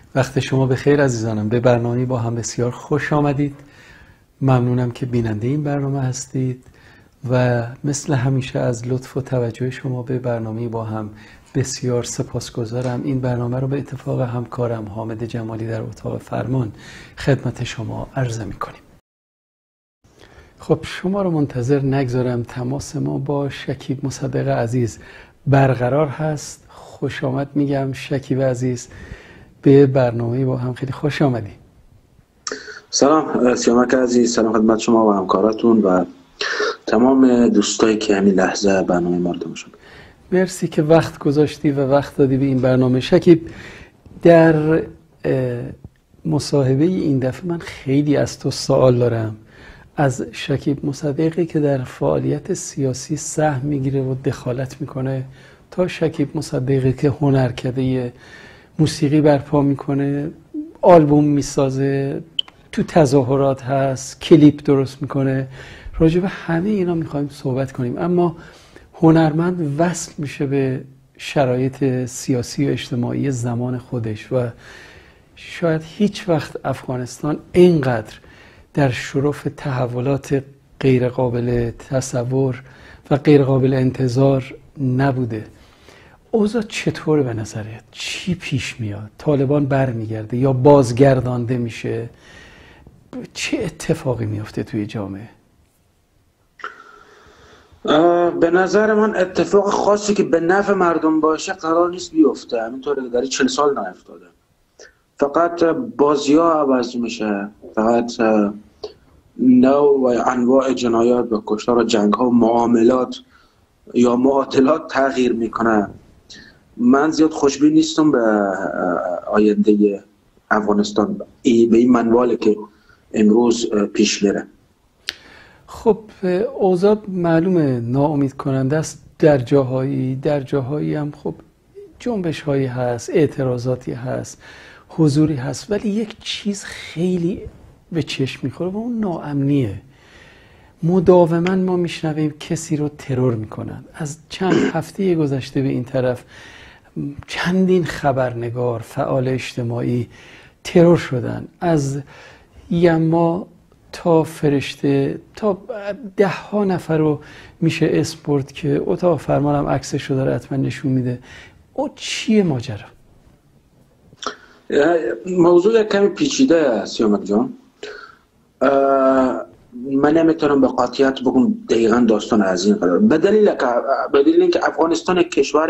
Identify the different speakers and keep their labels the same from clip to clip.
Speaker 1: وقت شما به خیر عزیزانم. به برنامه با هم بسیار خوش آمدید. ممنونم که بیننده این برنامه هستید و مثل همیشه از لطف و توجه شما به برنامه با هم بسیار سپاسگزارم. این برنامه رو به اتفاق همکارم حامد جمالی در اتاق فرمان خدمت شما عرضه می‌کنیم. خب شما رو منتظر نگذارم. تماس ما با شکیب مصدق عزیز برقرار هست. خوش آمد میگم شکیب عزیز به برنامه با هم. خیلی خوش آمدی.
Speaker 2: سلام سیامک عزیز، سلام خدمت شما و همکاراتون و تمام دوستایی که همین لحظه برنامه ما رو تماشا می‌کنن.
Speaker 1: مرسی که وقت گذاشتی و وقت دادی به این برنامه. شکیب، در مصاحبه این دفعه من خیلی از تو سوال دارم. از شکیب مصدقی که در فعالیت سیاسی سهم میگیره و دخالت میکنه تا شکیب مصدقی که هنرکده موسیقی برپا میکنه، آلبوم میسازه، تو تظاهرات هست، کلیپ درست میکنه. راجع به همه اینا میخوایم صحبت کنیم، اما هنرمند وصل میشه به شرایط سیاسی و اجتماعی زمان خودش و شاید هیچ وقت افغانستان اینقدر در شرف تحولات غیر قابل تصور و غیر قابل انتظار نبوده. اوضاع چطوره به نظرت؟ چی پیش میاد؟ طالبان برمیگرده یا بازگردانده میشه؟ چه اتفاقی میفته توی جامعه؟
Speaker 2: به نظر من اتفاق خاصی که به نفع مردم باشه قرار نیست بیفته. همینطوره که در 40 سال نیفتاده. فقط بازی‌ها عوض میشه، فقط نوع و انواع جنایات و کشتار و جنگ‌ها و معاملات یا معادلات تغییر میکنه. من زیاد خوشبین نیستم به آینده افغانستان به این منواله که امروز پیش میره.
Speaker 1: خب اوضاع معلومه ناامید کننده است در جاهایی هم خب جنبش هایی هست، اعتراضاتی هست، حضوری هست، ولی یک چیز خیلی به چشم میخوره و اون ناامنیه. مداوما ما میشنویم کسی رو ترور میکنن. از چند هفته گذشته به این طرف چندین خبرنگار، فعال اجتماعی ترور شدن، از یما تا فرشته تا 10 نفر رو میشه اسم برد که اتاق فرمانم عکسش رو داره حتما نشون میده. او چیه ماجرا؟
Speaker 2: موضوع کمی پیچیده است سیامک جان. من نمیتونم به قاطعیت بگم دقیقاً داستان از این قرار، به دلیل اینکه افغانستان کشور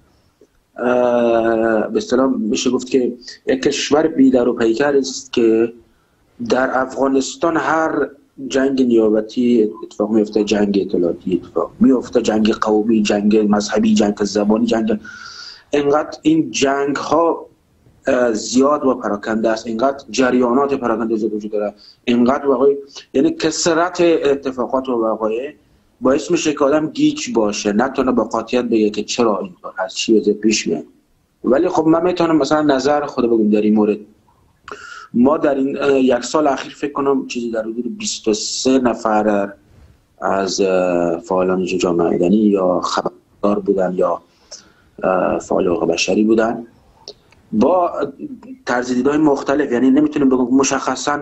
Speaker 2: به اصطلاح میشه گفت که یک کشور بی‌در و پیکر است که در افغانستان هر جنگ نیابتی اتفاق میفته، جنگ اطلاعاتی اتفاق میفته، جنگ قومی، جنگ مذهبی، جنگ زبانی، جنگ اینقدر این جنگ ها زیاد و پراکنده است، اینقدر جریانات پراکنده وجود داره، اینقدر واقعی، یعنی کثرت اتفاقات و وقایع باعث میشه که آدم گیج باشه، نتونه با قاطعیت بگه که چرا اینطور هست، چی وضع پیش میاد. ولی خب من میتونم مثلا نظر خود بگم در این مورد. ما در این 1 سال اخیر فکر کنم چیزی در حدود 23 نفر از فعالان جامعه مدنی یا خبرنگار بودن یا فعال حقوق بشری بودن با طرز دیدهای مختلف. یعنی نمیتونیم بگم مشخصا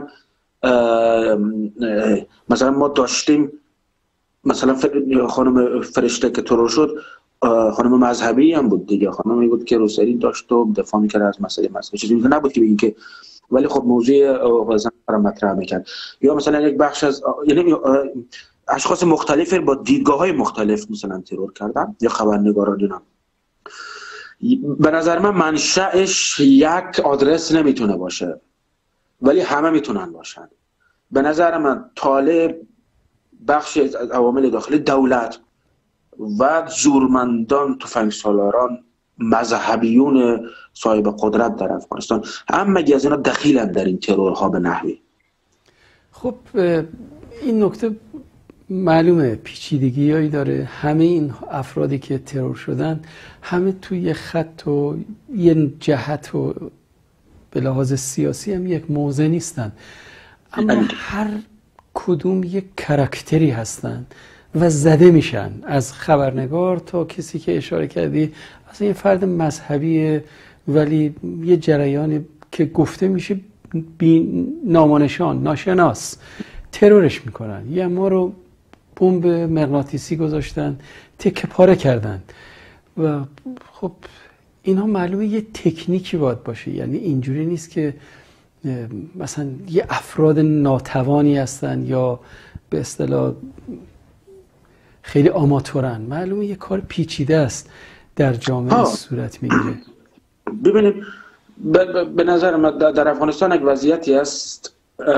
Speaker 2: مثلا ما داشتیم مثلا خانم فرشته که ترور شد خانم مذهبی هم بود دیگه، خانمی بود که روسری داشت و دفاع میکرد از مسئله مذهبی، چیزی نبود که بگیم که، ولی خب موضوع وزن را مطرح میکرد. یا مثلا یک بخش از یعنی اشخاص مختلف با دیدگاه‌های مختلف مثلا ترور کردن یا خبرنگاران دیدن. به نظر من منشأش یک آدرس نمیتونه باشه، ولی همه میتونن باشن. به نظر من طالب بخش از عوامل داخلی دولت و زورمندان، تفنگسالاران، مذهبیون صاحب قدرت در افغانستان، همه از اینا دخیلن در این ترورها به نحوی.
Speaker 1: خب این نکته معلومه پیچیدگی‌هایی داره. همه این افرادی که ترور شدن همه توی یه خط و یه جهت و به لحاظ سیاسی هم یک موضع نیستن، اما هر کدوم یک کاراکتری هستن و زده میشن، از خبرنگار تا کسی که اشاره کردی اصلا یه فرد مذهبی ولی یه جریان که گفته میشه بی نامونشان ناشناس ترورش میکنن. یه ما رو بمب مغناطیسی گذاشتن، تکه پاره کردن و خب اینا معلومه یه تکنیکی باید باشه. یعنی اینجوری نیست که مثلا یه افراد ناتوانی هستن یا به اصطلاح خیلی آماتورن. معلومه یه کار پیچیده است در جامعه صورت میگیره.
Speaker 2: ببینید به نظر من در افغانستان یک وضعیتی است،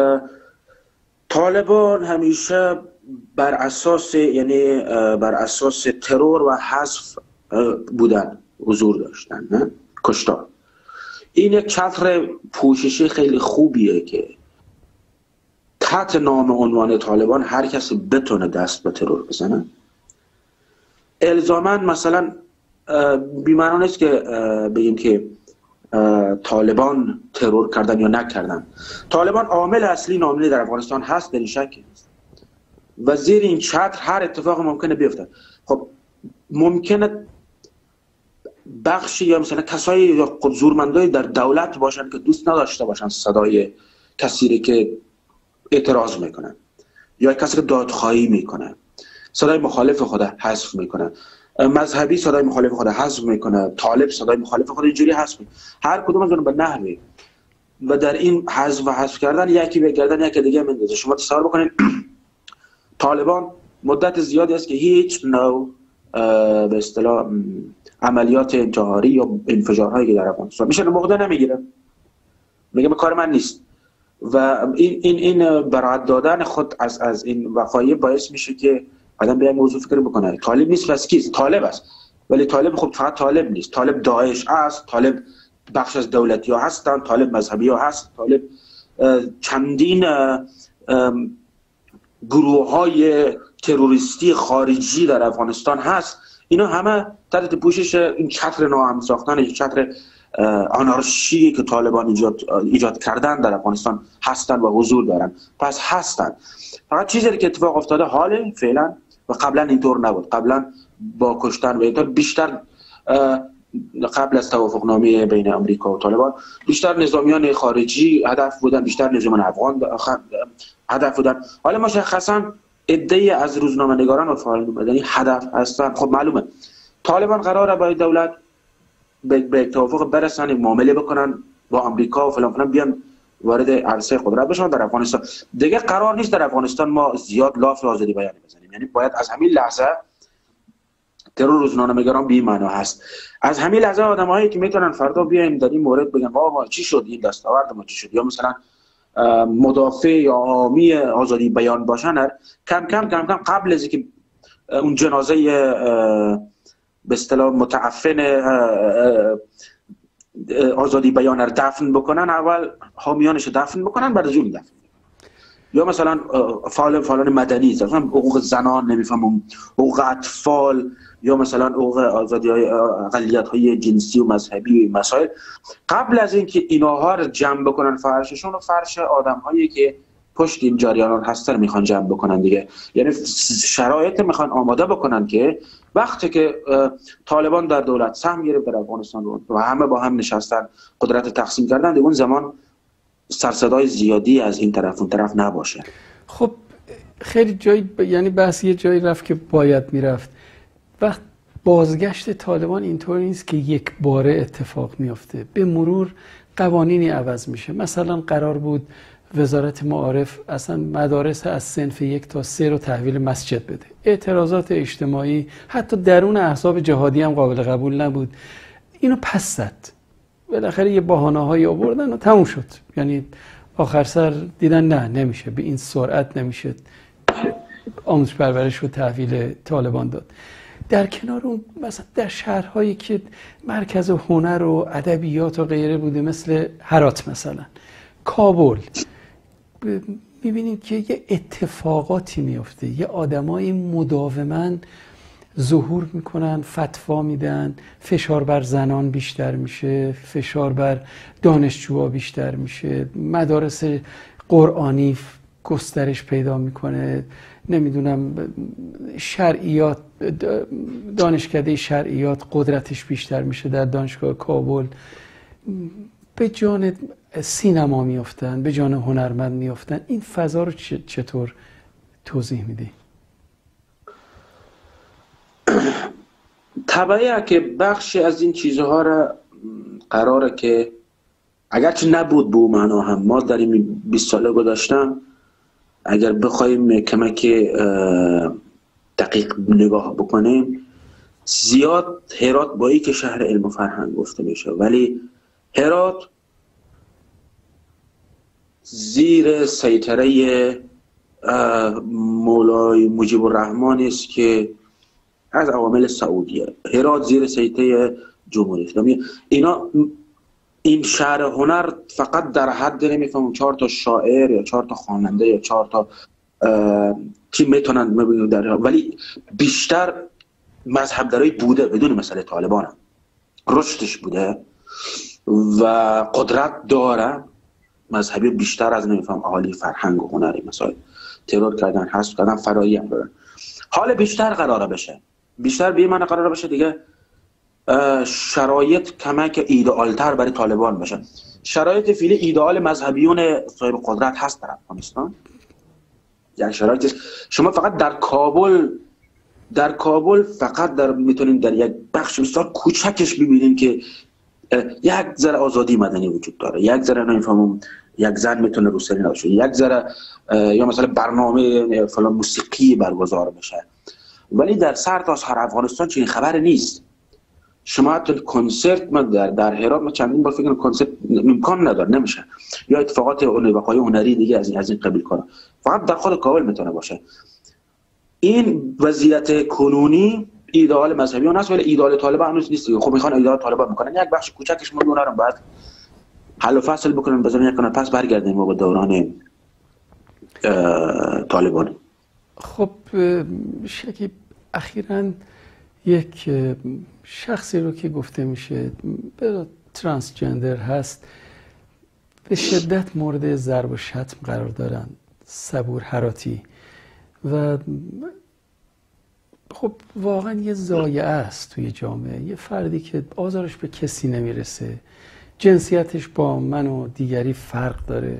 Speaker 2: طالبان همیشه بر اساس ترور و حذف بودن، حضور داشتن، نه کشتار. این یک چتر پوششی خیلی خوبیه که تحت نام عنوان طالبان هر کسی بتونه دست به ترور بزنه. الزاماً مثلا بی‌معنی نیست که بگیم که طالبان ترور کردن یا نکردن. طالبان عامل اصلی ناملی در افغانستان هست، در این شک نیست و زیر این چتر هر اتفاق ممکنه بیفته. خب ممکنه بخشی یا مثلا کسایی یا زورمندای در دولت باشن که دوست نداشته باشن صدای کسی که اعتراض میکنه یا کسی که دادخواهی میکنه صدای مخالف خود حذف میکنه، مذهبی صدای مخالف خود حذف میکنه، طالب صدای مخالف خود اینجوری حذف میکنه. هر کدوم از اون به نحوی و در این حذف کردن یکی به گردن یکی دیگه میندازه. شما تصور بکنید طالبان مدت زیادی است که هیچ نوع به اصطلاح عملیات انتحاری یا انفجارهایی که در افغانستان میشه مقدار نمیگیره، میگه کار من نیست و این برات دادن خود از این وقایع باعث میشه که آدم به این موضوع فکر بکنه طالب نیست پس کیست؟ طالب است. ولی طالب خب فقط طالب نیست، طالب داعش است، طالب بخش از دولتی ها هستن، طالب مذهبی ها هست، طالب چندین گروه های تروریستی خارجی در افغانستان هست. اینا همه تحت پوشش این چتر ناامن ساختن، این چتر آنارشی که طالبان ایجاد کردن در افغانستان هستن و حضور دارن. پس هستن، فقط چیزی که اتفاق افتاده حاله فعلا و قبلا اینطور نبود. قبلا با کشتن و اینطور بیشتر قبل از توافقنامه بین امریکا و طالبان بیشتر نظامیان خارجی هدف بودن، بیشتر نظامیان افغان هدف بودن. حالا مشخصا عده‌ای از روزنامه‌نگاران و فعالان مدنی هدف هستن. خب معلومه طالبان قراره با دولت به توافق برسن، معامله بکنن با امریکا و فلان فلان، بیان وارد عرصه قدرت بشن در افغانستان. دیگه قرار نیست در افغانستان ما زیاد لاف آزادی بیان بزنیم. یعنی باید از همین لحظه ترور روزنامه‌نگاران بی معنا هست. از همین لحظه آدمایی که میتونن فردا بیایم در این مورد بگن ما چی شد، این دستاورد ما چی شد، یا مثلا مدافع یا حامی آزادی بیان باشن، کم کم قبل از اینکه اون جنازه به اصطلاح متعفن آزادی بیان رو دفن بکنن، اول حامیانش دفن بکنن بعد جون دفن. یا مثلا فعالان مدنی، مثلا حقوق زنان، نمیفهمم حقوق اطفال، یا مثلا حقوق آزادی اقلیت های جنسی و مذهبی و مسائل، قبل از اینکه اینها رو جمع بکنن فرششون و فرش آدم هایی که پشت این جریانات هستن میخوان جمع بکنن دیگه. یعنی شرایط میخوان آماده بکنن که وقتی که طالبان در دولت سهم گرفت در افغانستان و همه با هم نشستن قدرت تقسیم کردن، دیگه اون زمان سرصدای زیادی از این طرف اون طرف نباشه.
Speaker 1: خب خیلی جایی یعنی بحث یه جایی رفت که باید میرفت. وقت بازگشت طالبان اینطور نیست که یک باره اتفاق میفته، به مرور قوانینی عوض میشه. مثلا قرار بود وزارت معارف اصلا مدارس از صنف 1 تا 3 رو تحویل مسجد بده. اعتراضات اجتماعی حتی درون احزاب جهادی هم قابل قبول نبود. اینو پس زد. بالاخره یه بهانه‌هایی آوردن و تموم شد. یعنی آخر سر دیدن نه نمیشه، به این سرعت نمیشه آموزش پرورش رو تحویل طالبان داد. در کنار اون مثلا در شهرهایی که مرکز هنر و ادبیات و غیره بوده، مثل هرات مثلا، کابل، میبینید که یه اتفاقاتی میفته، یه آدمای مداوما ظهور میکنن، فتوا میدن، فشار بر زنان بیشتر میشه، فشار بر دانشجوها بیشتر میشه، مدارس قرآنی گسترش پیدا میکنه، نمیدونم شرعیات، دانشکده شرعیات قدرتش بیشتر میشه در دانشگاه کابل. به جان سینما میافتن، به جان هنرمند میافتن. این فضا رو چطور توضیح میدی؟
Speaker 2: طبیعیه که بخشی از این چیزها را قراره که اگرچه نبود به معنا هم ما در این 20 ساله گذاشتم اگر بخوایم کمک دقیق نگاه بکنیم، زیاد هرات با ای که شهر علم و فرهنگ گفته میشه، ولی هرات زیر سیطره مولای مجیب الرحمن است که از عوامل سعودیه. هرات زیر سیطره جمهوری اسلامی. این شهر هنر فقط در حد نمیفهمم 4 تا شاعر یا 4 تا خواننده یا 4 تا چی میتونن ببینید در، ولی بیشتر مذهب درای بوده بدون مسئله طالبان رشدش بوده و قدرت داره مذهبی بیشتر از نمیفهم اهالی فرهنگ و هنری. مسائل ترور کردن، حذف کردن، فرایی هم دارن. حال بیشتر قراره بشه، بیشتر به من قراره بشه دیگه شرایط کمک ایدئالتر برای طالبان بشه. شرایط فعلی ایدئال مذهبیون صاحب قدرت هست در افغانستان. یعنی شرایط شما فقط در کابل فقط میتونین در یک بخش بسیار کوچکش ببینین که یک ذره آزادی مدنی وجود داره، یک ذره نمیفهمم یک زن میتونه روسری نباشه، یک ذره یا مثلا برنامه فلان موسیقی برگزار بشه، ولی در سرتاسر افغانستان چنین خبر نیست. شما حتی کنسرت من در هرات ما چندین بار فکر کنسرت امکان نداره، نمیشه، یا اتفاقات وقایع هنری دیگه از این قبیل کنه، فقط در خود کابل میتونه باشه. این وضعیت کنونی ایدئال مذهبیان هست، ولی ایدئال طالبان هنوز نیست. خب میخوان ایدئال طالبان میکنن، یک بخش کوچکش مونده رو بعد حل و فصل بکنن، بزنن کنن، پس برگردیم ما به دوران طالبان.
Speaker 1: خب شکیب، اخیراً یک شخصی رو که گفته میشه ترانسجندر هست به شدت مورد ضرب و شتم قرار دارن، صبور هراتی، و خب واقعا یه ضایعه است توی جامعه. یه فردی که آزارش به کسی نمیرسه، جنسیتش با من و دیگری فرق داره،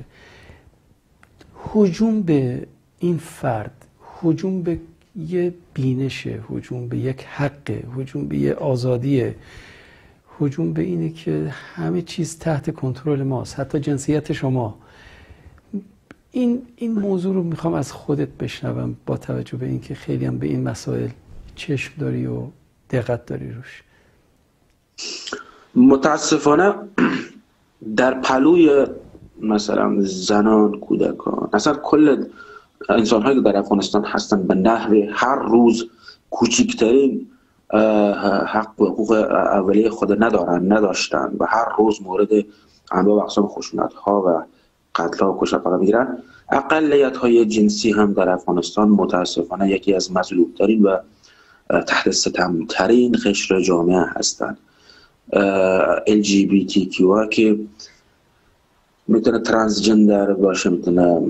Speaker 1: هجوم به این فرد، هجوم به یه بینشه، هجوم به یک حقه، هجوم به یه آزادیه، هجوم به اینه که همه چیز تحت کنترل ماست، حتی جنسیت شما. این موضوع رو میخوام از خودت بشنوم، با توجه به اینکه خیلی هم به این مسائل چشم داری و دقت داری روش.
Speaker 2: متاسفانه در پلوی مثلا زنان، کودکان، اصلا کل انسان هایی که در افغانستان هستن به نحو هر روز کوچکترین حق و حقوق اولیه خود نداشتن و هر روز مورد انواع و اقسام خشونت ها و قتل ها و کشتار قرار میگیرن. اقلیت های جنسی هم در افغانستان متاسفانه یکی از مظلوم ترین و تحت ستم ترین قشر جامعه هستند. LGBTQ که میتونه ترانسجندر باشه، میتونه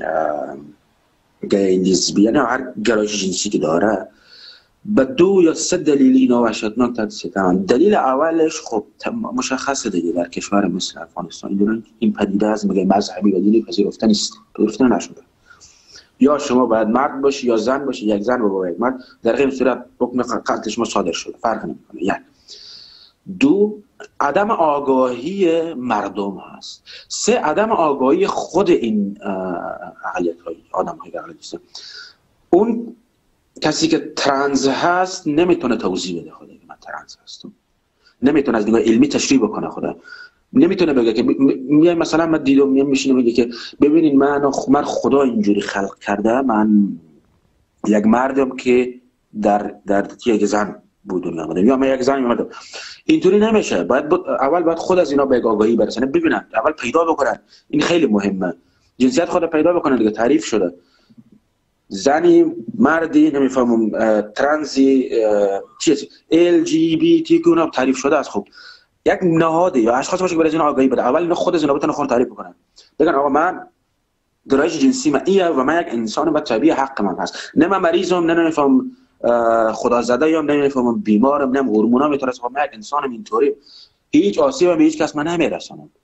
Speaker 2: گی، لیزبیان، هر گرایش جنسی که داره، به 2 یا 3 دلیل اینا وحشتناک تحت ستم. دلیل اولش خب مشخصه دیگه، در کشور مثل افغانستان این پدیده از مذهبی و دینی پذیرفته نیست، پذیرفته نشده. یا شما باید مرد باشی یا زن باشی، یک زن با یک مرد، در غیر صورت حکم قتل شما صادر شده، فرق نمیکنه. یعنی 2 عدم آگاهی مردم هست. 3 عدم آگاهی خود این اقلیت‌های آدم‌های اقلیتی. اون کسی که ترنس هست نمیتونه توضیح بده خودش من ترنس هستم، نمیتونه از نگاه علمی تشریح بکنه خودش، نمیتونه بگه که مثلا من دیدم میشینه میگه که ببینین من خدا اینجوری خلق کرده، من یک مردم که در یک زن بودم یا من یک زن اومدم. اینطوری نمیشه. اول باید خود از اینا به آگاهی برسن، ببینن، اول پیدا بکنن. این خیلی مهمه. جنسیت خود پیدا بکنن دیگه، تعریف شده. زنی، مردی، نمیفهمم ترنسی، چیزی LGBT که تعریف شده است. خب یک نهاد یا اشخاص باشه که برای اینا آگاهی بده. اول اینا خود از اینا بتونن خود تعریف بکنن، بگن آقا من گرایش جنسی من ایه و من یک انسان و طبیعی حق من هست، نه من مریضم، نه نمیفهمم خدا زده یا نمیفهمم بیمارم، نه هورمونا میترسم، من یک انسانم، اینطوری هیچ آسیبی به هیچ کس من نمیرسونم.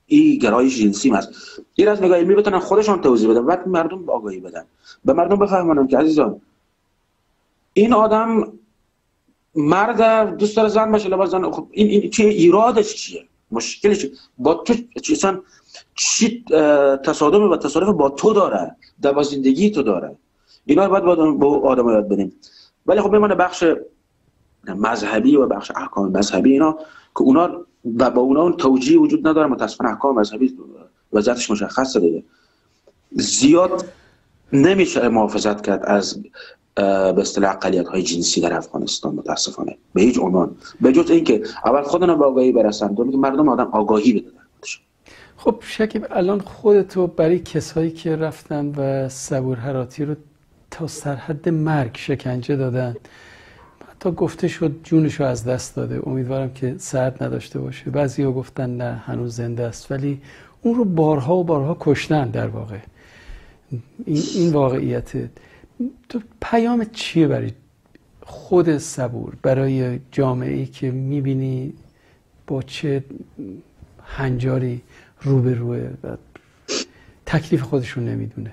Speaker 2: این گرایش جنسی است. این از نگاه علمی بتونن خودشون توضیح بدن، بعد مردم آگاهی بدن، به مردم بفهمونن که عزیزان این آدم مرد دوست داره زن باشه لباس زن، خب این چه ایرادش چیه؟ مشکلش با تو اصلا چی تصادم و تصادف با تو داره، در زندگی تو داره. اینا باید با آدم یاد بدیم. ولی خب میمونه بخش مذهبی و بخش احکام مذهبی اینا که اونا با اونا اون توجیه وجود نداره. متاسفانه احکام مذهبی وضعیتش مشخصه دیگه. زیاد نمیشه محافظت کرد از به اصطلاح اقلیت‌های جنسی در افغانستان متاسفانه به هیچ عنوان، به جز اینکه اول خودنا به آگاهی برسن، دوم که مردم آدم آگاهی بدن.
Speaker 1: خب شکیب، الان خودتو برای کسایی که رفتن و صبور هراتی رو تا سرحد مرگ شکنجه دادن، حتی گفته شد جونشو از دست داده، امیدوارم که سرد نداشته باشه، بعضیا گفتن نه هنوز زنده است، ولی اون رو بارها و بارها کشتن. در واقع این واقعیته. تو پیامت چیه برای خود صبور، برای جامعه‌ای که میبینی با چه هنجاری روبروه و تکلیف خودشون نمیدونه؟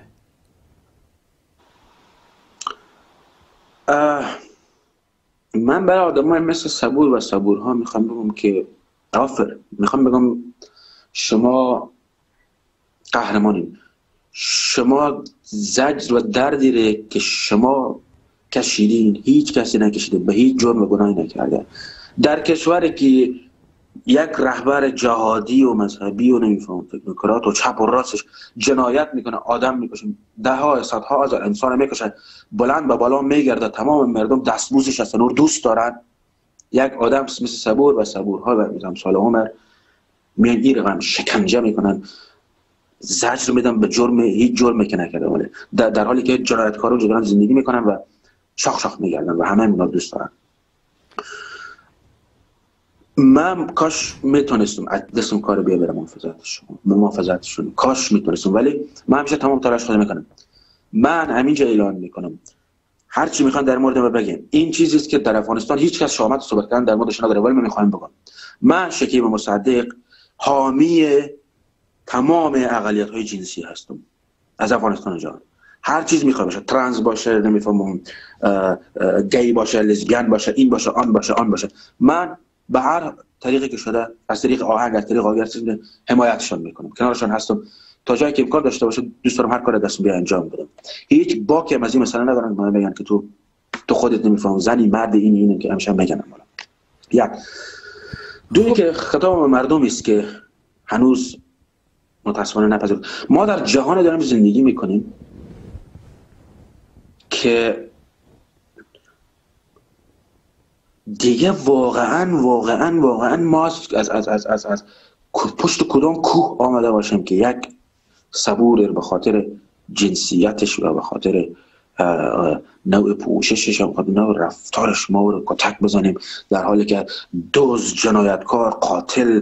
Speaker 2: من برای آدمای مثل صبور و صبورها میخوام بگم که میخوام بگم شما قهرمانین. شما زجر و دردی که شما کشیدین هیچ کسی نکشیده، به هیچ جرم و گناهی نکرده. در کشوری که یک رهبر جهادی و مذهبی و نمیفهم تکنوکرات و چپ و راستش جنایت میکنه، آدم میکشه، ده ها صدها هزار انسان میکشه، بلند به بالا میگرده، تمام مردم دستبوسش هستن و دوست دارن. یک آدم مثل صبور و صبورها و امثال عمر میان این رقم شکنجه میکنن، زجر میدن به جرم هیچ جرمی که نکرده، ولی در حالی که جنایتکارا جدران زندگی میکنن و شاخ شاخ میگردن و همه اونا دوست دارن. من کاش میتونستم دستم کارو بیارم محافظتشون، کاش میتونستم، ولی من همیشه تمام تلاش خودم میکنم. من همینجا اعلان میکنم هر چی میخوان در مورد من بگن، این چیزی است که در افغانستان هیچ کس شامت صحبت کردن در موردش نداره، ولی من میخوام بگم من شکیب مصدق حامی تمام اقلیت‌های جنسی هستم از افغانستان جان. هر چیز میخواد باشه، ترنس باشه، نمیفهمم گی باشه، لزبیان باشه، این باشه، آن باشه، آن باشه، من به هر طریقی که شده، از طریق آهنگ، از طریق آگر چیز حمایتشون میکنم، کنارشون هستم تا جایی که امکان داشته باشه. دوست دارم هر کاری دستم بیاد انجام بدم. هیچ باکی از این مثلا ندارن من بگن که تو خودت نمیفهم زنی مرد این که همیشه میگن. یک دوی که خطاب مردمی است که هنوز متاسفانه نپذیرفته. ما در جهان داریم زندگی میکنیم که دیگه واقعا ما از پشت کدام کوه آمده باشیم که یک صبور به خاطر جنسیتش و به خاطر نوع پوششش و نوع رفتارش ما رو کتک بزنیم، در حالی که دزد، جنایتکار، قاتل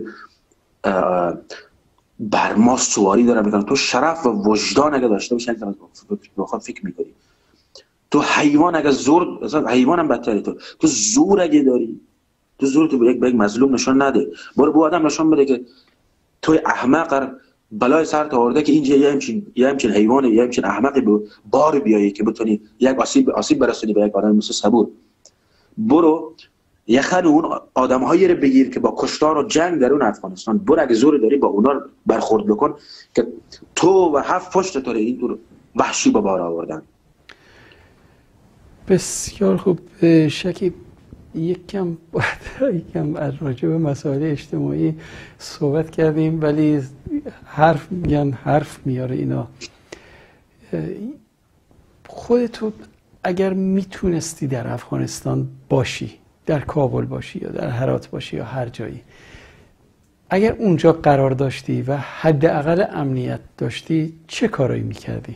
Speaker 2: بر ما سواری داره میکنه. تو شرف و وجدان اگه داشته باشی با خود فکر میکنی. تو حیوان اگه زور، حیوان هم بدتره، تو زور اگه داری، تو زور تو به یک مظلوم نشان نده، برو به آدم نشان بده که توی احمق بلای سرت آورده که اینجا یه همچین حیوان، یه همچین احمقی به بار بیایی که بتونی یک آسیب برسونی به یک آدم مثل صبور. برو یه خن اون آدم‌هایی رو بگیر که با کشتار و جنگ در اون افغانستان، برو اگه زور داری با اونا برخورد بکن که تو و 7 پشت تو اینطور وحشی به بار آوردن.
Speaker 1: بسیار خوب شکیب، یکم از راجع به مسائل اجتماعی صحبت کردیم، ولی حرف میاره اینا. خودتو اگر میتونستی در افغانستان باشی، در کابل باشی یا در هرات باشی یا هر جایی، اگر اونجا قرار داشتی و حداقل امنیت داشتی، چه کارایی میکردی؟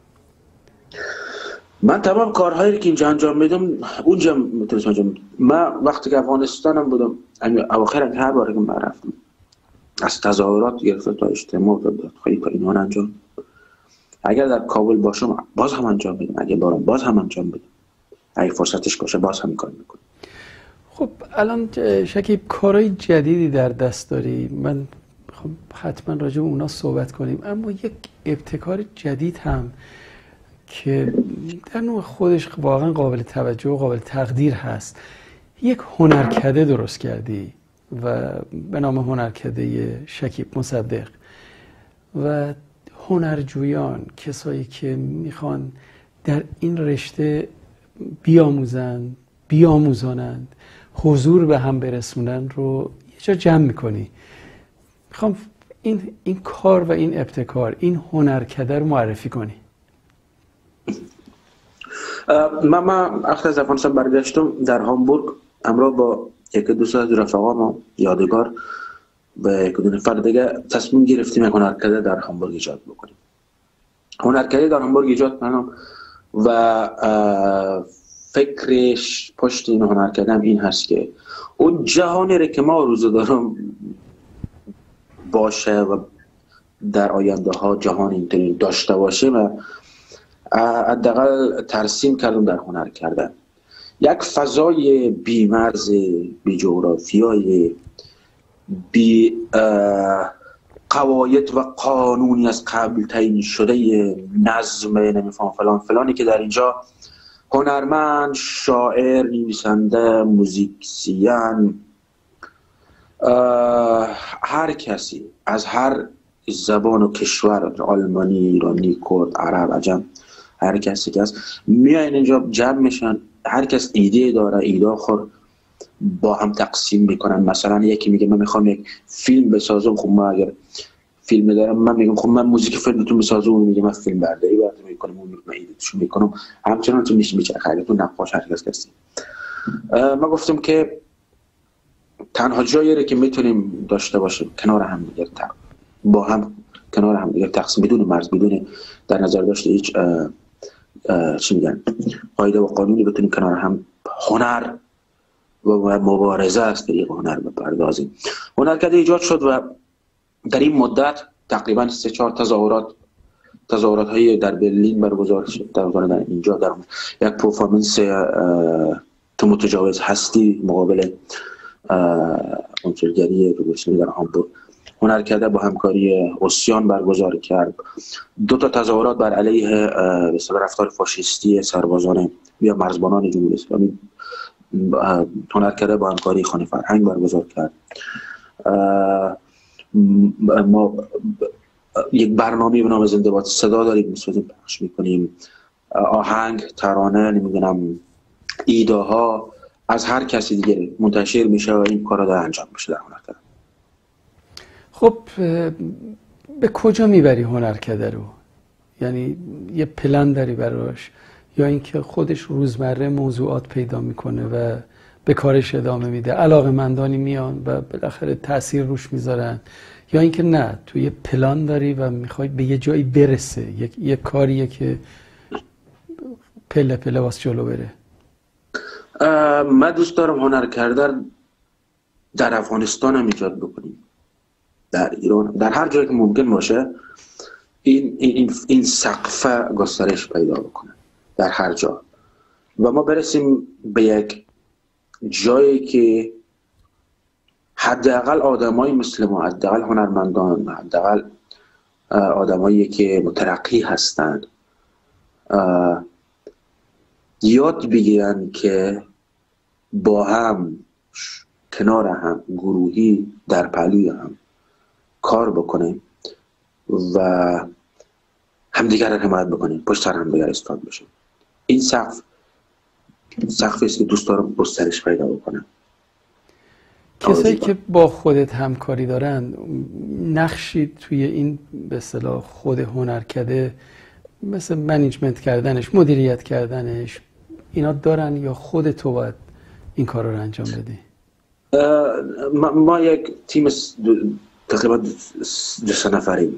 Speaker 2: من تمام کارهایی که اینجا انجام میدم اونجا میتونستم انجام بدم. من وقتی که افغانستانم بودم، اواخر هر بار که من رفتم، از تظاهرات گرفته تا اجتماع تا خیلی اینا انجام. اگر در کابل باشم باز هم انجام میدم، اگه بارم باز هم انجام میدم، اگه فرصتش باشه باز هم کار میکنم.
Speaker 1: خب الان شکیب کارهای جدیدی در دست داری. من خب حتما راجع به اونا صحبت کنیم. اما یک ابتکار جدید هم که در نوع خودش واقعا قابل توجه و قابل تقدیر هست، یک هنرکده درست کردی و به نام هنرکده شکیب مصدق و هنرجویان، کسایی که میخوان در این رشته بیاموزانند، حضور به هم برسونن رو یه جا جمع میکنی. میخوام این کار و این ابتکار، این هنرکده رو معرفی کنی.
Speaker 2: من وقتی از افغانستان برگشتم در هامبورگ همراه با یک دو از رفقا ما یادگار و یک دو نفر دیگه تصمیم گرفتیم یک هنرکده در هامبورگ ایجاد بکنیم. هنرکده در هامبورگ ایجاد کنم و فکرش پشت این هنرکده هم این هست که اون جهانی رو که ما روزو دارم باشه و در آینده ها جهان اینطوری داشته باشه و حداقل ترسیم کردم در هنر کردن یک فضای بی مرز، بی جغرافیای، بی قواعد و قانونی از قبل تعیین شده، نظم نمیفهم فلان فلانی که در اینجا هنرمند، شاعر، نویسنده، موزیسین، هر کسی از هر زبان و کشور، آلمانی، ایرانی، کرد، عرب، عجم، هر کسی که هست میاین اینجا جمع میشن. هر کس ایده داره، ایده آخر با هم تقسیم میکنن. مثلا یکی میگه من میخوام یک فیلم بسازم، خب ما اگر فیلم دارم من میگم خب من موزیک فیلمتون بسازم، اون میگه من فیلم برداری میکنم، اون من ایدهشو میکنم، همچنان تو میچرخه تو نقاش هر کس هستی. ما گفتم که تنها جایی که میتونیم داشته باشیم کنار هم دیگه، با هم کنار هم دیگه تقسیم، بدون مرز، بدون در نظر داشته هیچ چی میگن قاعده و قانونی، بتونیم کنار هم هنر و مبارزه است طریق هنر بپردازیم. هنرکده ایجاد شد و در این مدت تقریبا 3-4 تظاهرات های در برلین برگزار شد. در اینجا در یک پرفورمنس تو متجاوز هستی مقابل کنسولگری روسیه در هامبورگ هنرکده با همکاری اوسیان برگزار کرد. 2 تظاهرات بر علیه رفتار فاشیستی سربازان یا مرزبانان جمهوری اسلامی هنرکده با همکاری خانه فرهنگ برگزار کرد. ما یک برنامه به نام زنده باد صدا داریم، میسازیم، پخش میکنیم. آهنگ، ترانه، نمیدونم ایده ها از هر کسی دیگه منتشر میشه و این کارا داره انجام میشه در هنرکده.
Speaker 1: خب به کجا میبری هنرکده رو؟ یعنی یه پلن داری براش یا اینکه خودش روزمره موضوعات پیدا میکنه و به کارش ادامه میده، علاقه‌مندانی میان و بالاخره تأثیر روش میذارن، یا اینکه نه تو یه پلان داری و میخوای به یه جایی برسه، یه کاریه که پله پله واسه جلو بره؟
Speaker 2: من دوست دارم هنر کردن در افغانستان هم ایجاد بکنیم، در ایران، در هر جایی که ممکن باشه این سقف گسترش پیدا بکنه در هر جا و ما برسیم به یک جایی که حداقل آدمای مثل ما، حداقل هنرمندان، حداقل آدمایی که مترقی هستند یاد بگیرن که با هم، کنار هم، گروهی در پهلوی هم کار بکنیم و همدیگر رو حمایت بکنیم، پشت سر همدیگر ایستاد باشیم. این سقفی است که دوست دارم گسترش پیدا بکنم.
Speaker 1: کسایی که با خودت همکاری دارن نقشی توی این به اصطلاح خود هنرکده مثل منیجمنت کردنش، مدیریت کردنش اینا دارن یا خود تو باید این کار رو انجام بدی؟
Speaker 2: ما یک تیم تقریبا 2 نفریم.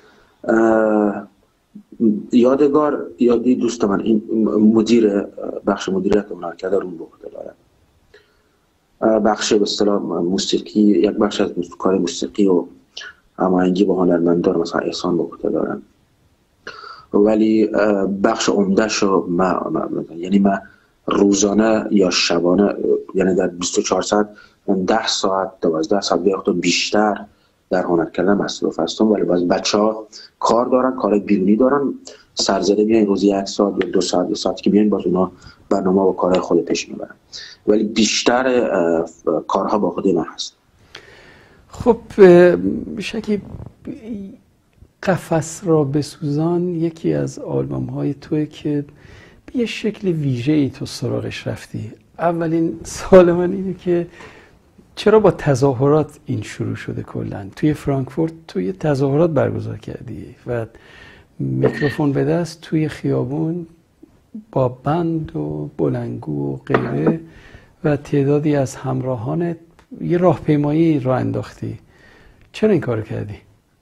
Speaker 2: یادی دوست من این مدیر بخش مدیریت هنرکده رو به عهده داره. بخش به اصطلاح موسیقی، یک بخش از کار موسیقی و هماهنگی با هنرمندان مثلا احسان به عهده دارن، ولی بخش عمده‌شو یعنی من روزانه یا شبانه، یعنی در 24 ساعت 10 ساعت 12 ساعت یا بیشتر در هنر کردن مصروف هستم، ولی باز بچه‌ها کار دارن، کار بیرونی دارن، سرزده میان روزی 1 ساعت یا 2 ساعت یا ساعت که میان باز اونا برنامه و کارهای خود پیش میبرن، ولی بیشتر کارها با خود من هست.
Speaker 1: خب شکیب، قفس را بسوزان یکی از آلبوم های توی که به یه شکل ویژه ای تو سراغش رفتی. اولین سوال من اینه که چرا با تظاهرات این شروع شده؟ کلا توی فرانکفورت توی تظاهرات برگزار کردی و میکروفون به دست توی خیابون با بند و بلنگو و غیره و تعدادی از همراهانت یه راهپیمایی راه انداختی. چرا این کارو کردی؟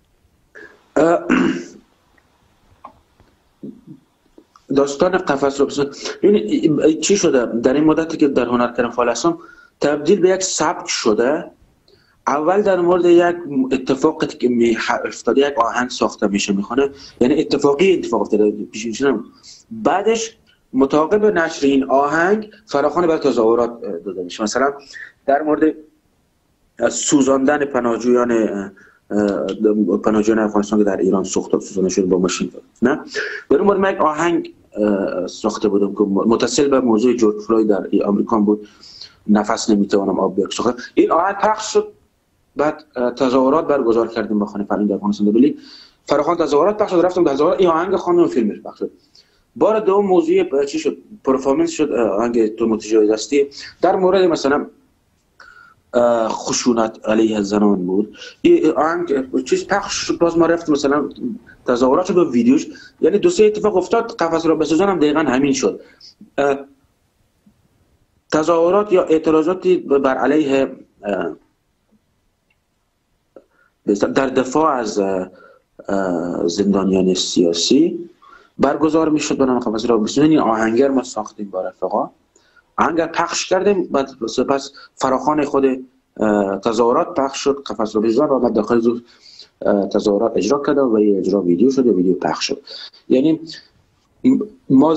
Speaker 2: داستان قفس رو چی شده در این مدتی که در هنر کردن فعال هستم، تبدیل به یک سبک شده. اول در مورد یک اتفاقی که افتاده، یک آهنگ ساخته میشه میخونه، یعنی اتفاقی اتفاق افتاده پیش میشم، بعدش متعاقب نشر این آهنگ فراخوان بر تظاهرات داده میشه. مثلا در مورد سوزاندن پناهجویان افغانستان که در ایران سوزانده شده با ماشین، نه در مورد من یک آهنگ ساخته بودم که متصل به موضوع جورج فلوید در آمریکا بود، نفس نمیتوانم آب بکشم. این آهنگ پخش شد، بعد تظاهرات برگزار کردیم با خانه فرهنگ افغانستان دبلی، فراخوان تظاهرات پخش شد، رفتم تظاهرات، این آهنگ خواندم، فیلمش پخش شد. بار دوم موضوع چی شد؟ پرفورمنس شد، آهنگ تو متجاوز دستی در مورد مثلا خشونت علیه زنان بود. این آهنگ چیز پخش شد، باز ما رفتیم مثلا تظاهرات شد و ویدیوش، یعنی دو سه اتفاق افتاد. قفس را بسوزان هم دقیقاً همین شد. تظاهرات یا اعتراضاتی بر علیه در دفاع از زندانیان سیاسی برگزار میشد. برنامه قفس را بسوزان این آهنگر ما ساختیم با رفقا، آهنگ پخش کردیم، بعد سپس فراخوان خود تظاهرات پخش شد، قفس را بسوزان، و بعد داخل زود تظاهرات اجرا کرده و اجرا ویدیو شد و ویدیو پخش شد. یعنی ما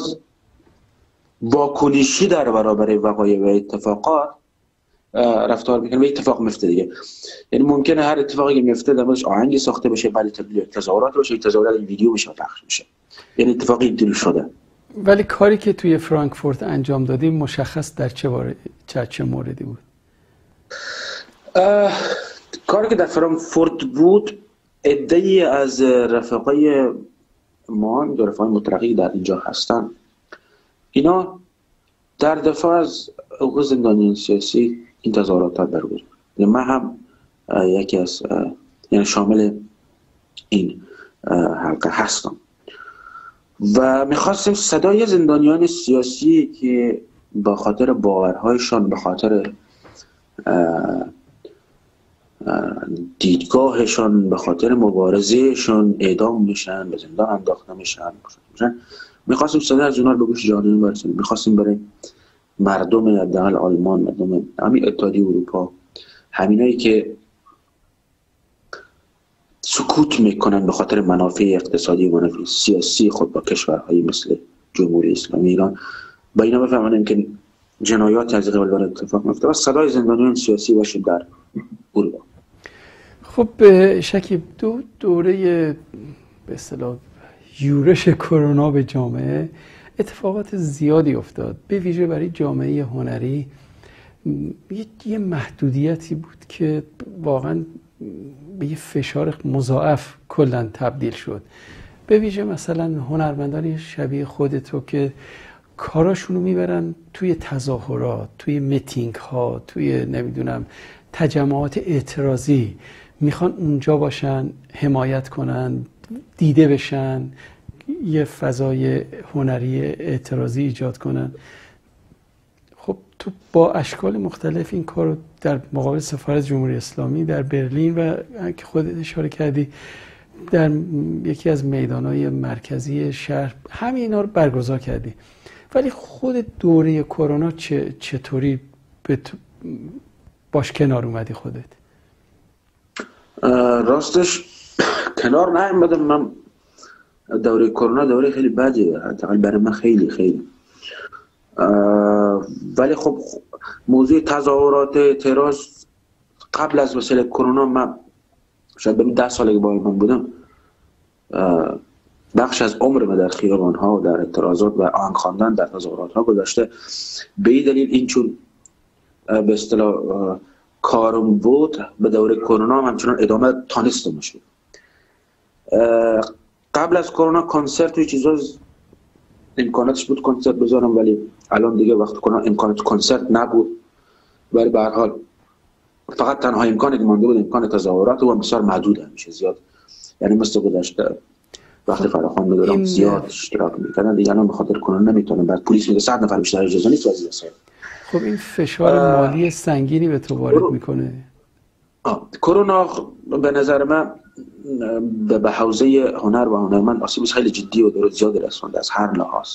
Speaker 2: واکنشی در برابر وقایع و اتفاقات رفتار میکنیم. و اتفاق میفته دیگه، یعنی ممکنه هر اتفاقی که میفته در موردش آهنگی ساخته بشه، بعد تبدیل تظاهرات بشه، تظاهرات ویدیو بشه و پخش بشه، یعنی اتفاقی دل شده.
Speaker 1: ولی کاری که توی فرانکفورت انجام دادی مشخص در چه موردی بود؟
Speaker 2: کاری که در فرانکفورت بود، عده‌ای از رفقای ما، دو رفقای مترقی در اینجا هستن، اینا در دفاع از حقوق زندانیان سیاسی این تظاهرات برگزار. من هم یکی از یعنی شامل این حلقه هستم و میخواستیم صدای زندانیان سیاسی که با خاطر باورهایشان، به خاطر دیدگاهشان، به خاطر مبارزهشان اعدام میشن، به زندان انداخته میشن، میخواستیم صدای از اونها رو به گوش جهانیان برسونیم. میخواستیم برای مردم حداقل آلمان، مردم همین اتحادیه اروپا، همینایی که سکوت میکنن به خاطر منافع اقتصادی و منافع سیاسی خود با کشورهایی مثل جمهوری اسلامی ایران، با اینا بفهمن که جنایات از قبل داره اتفاق میفته و صدای زندانیان سیاسی باشه در اروپا.
Speaker 1: خب شکیب، دوره به اصطلاح یورش کرونا به جامعه اتفاقات زیادی افتاد، به ویژه برای جامعه هنری یه محدودیتی بود که واقعا به یه فشار مضاعف کلا تبدیل شد. به ویژه مثلا هنرمندان شبیه خودتو که کاراشونو میبرن توی تظاهرات، توی میتینگ ها، توی نمیدونم تجمعات اعتراضی، میخوان اونجا باشن، حمایت کنن، دیده بشن، یه فضای هنری اعتراضی ایجاد کنن. خب تو با اشکال مختلف این کارو در مقابل سفارت جمهوری اسلامی در برلین و که خودت اشاره کردی در یکی از میدانهای مرکزی شهر، همه اینا رو برگزار کردی. ولی خود دوره کرونا چطوری باش کنار اومدی خودت؟
Speaker 2: راستش کنار نیومدم. من دوره کرونا دوره خیلی بدیه، حداقل برای من خیلی ولی خب موضوع تظاهرات اعتراض قبل از مسئله کرونا من شاید ببین 10 سال که با ایمان بودم بخش از عمر من در خیابان ها و در اعتراضات و آهنگ خواندن در تظاهرات ها گذاشته. به این دلیل این چون به اصطلاح کارم بود به دوره کرونا هم همچنان ادامه تانستم شد. قبل از کرونا کنسرت و چیزا امکاناتش بود کنسرت بذارم، ولی الان دیگه وقت کرونا امکانات کنسرت نبود، ولی به هر حال فقط تنها امکانی که مونده بود امکان تظاهرات و بسیار محدود همیشه زیاد، یعنی مثل گذشته وقتی فراخوان می‌دارم زیاد اشتراک می‌کردن دیگه الان به خاطر کرونا نمیتونم. بعد پلیس میگه 100 نفر بیشتر اجازه نیست وضعیت است.
Speaker 1: خب این فشار مالی سنگینی به تو وارد میکنه.
Speaker 2: کرونا به نظر من به حوزه هنر و هنرمند آسیب خیلی جدی و درست زیاد رسونده از هر لحاظ.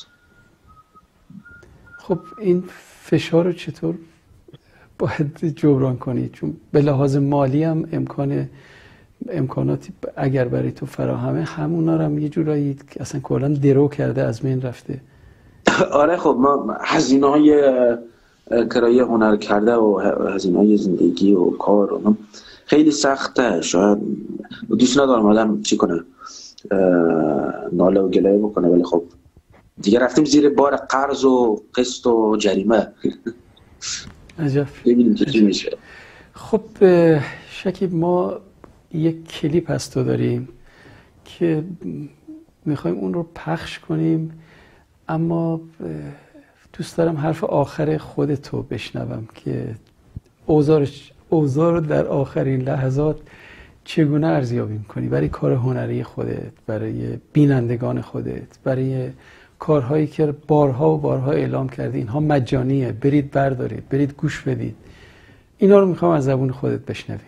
Speaker 1: خب این فشار رو چطور باید جبران کنی؟ چون به لحاظ مالی هم امکاناتی اگر برای تو فراهمه همونا رو هم یه جورایی اصلا کلا درو کرده از بین رفته.
Speaker 2: آره خب ما هزینه‌های کرایه هنر کرده و هزینه‌های زندگی و کار و خیلی سخته. شاید دوست ندارم آدم چی کنه ناله و گلایه بکنه، ولی خب دیگه رفتیم زیر بار قرض و قسط و جریمه.
Speaker 1: عجب.
Speaker 2: ببینیم چی میشه.
Speaker 1: خب شکیب ما یک کلیپ از تو داریم که میخوایم اون رو پخش کنیم، اما دوست دارم حرف آخر خودتو بشنوم که اوضاع رو در آخرین لحظات چگونه ارزیابی میکنی برای کار هنری خودت، برای بینندگان خودت، برای کارهایی که بارها و بارها اعلام کردی اینها مجانیه، برید بردارید، برید گوش بدید. اینا رو میخوام از زبون خودت بشنویم.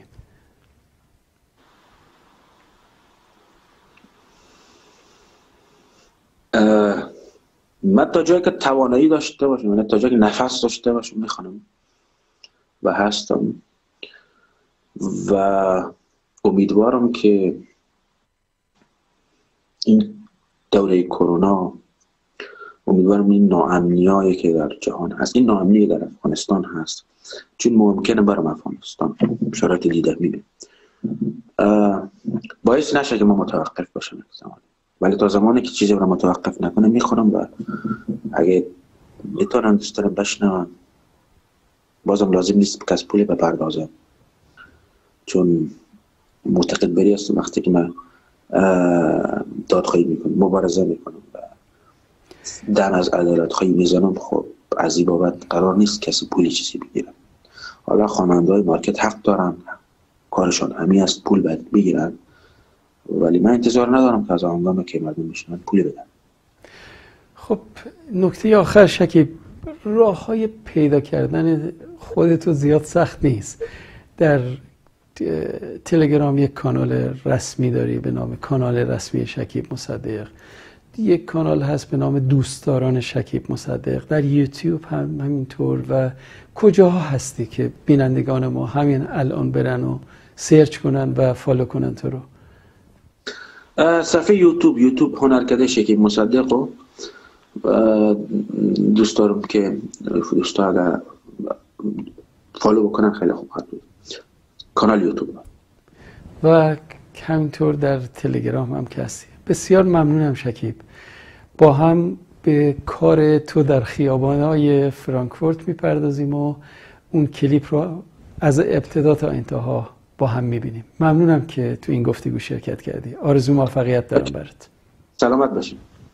Speaker 2: من تا جایی که توانایی داشته باشم، یعنی تا جایی که نفس داشته باشم میخوانم و هستم و امیدوارم که این دوره کرونا، امیدوارم این ناامنیایی که در جهان هست، این ناامنی در افغانستان هست، چون ممکنه برام افغانستان شرایط دیده میبینیم باعث نشه که ما متوقف باشیم زمانی، ولی تا زمانی که چیزی رو متوقف نکنه میخونم و اگه میتونم دوست دارم بشنوم. بازم لازم نیست کس پولی بپردازم، چون معتقد بری هستم وقتی که من دادخواهی میکنم، مبارزه میکنم و دم از عدالت خواهی میزنم، خب از این بابت قرار نیست کسی پولی چیزی بگیرن. حالا خواننده های مارکت حق دارن، کارشون همین است، پول باید بگیرن، ولی من انتظار ندارم که از آنگاه که مردم میشنن پول بدن.
Speaker 1: خب نکته آخر شکیب، راه های پیدا کردن خودتو زیاد سخت نیست. در تلگرام یک کانال رسمی داری به نام کانال رسمی شکیب مصدق، یک کانال هست به نام دوستداران شکیب مصدق، در یوتیوب هم همینطور. و کجاها هستی که بینندگان ما همین الان برن و سرچ کنن و فالو کنن تو رو؟
Speaker 2: صفحه یوتیوب هنرکده شکیب مصدق رو دوست دارم که دوستا اگر فالو بکنن خیلی خوب خواهد بود. کانال یوتیوب
Speaker 1: و همینطور در تلگرام هم که هستی. بسیار ممنونم شکیب. با هم به کار تو در خیابان‌های فرانکفورت میپردازیم و اون کلیپ رو از ابتدا تا انتها با هم میبینیم. ممنونم که تو این گفتگو شرکت کردی. آرزو موفقیت دارم برات.
Speaker 2: سلامت باشین.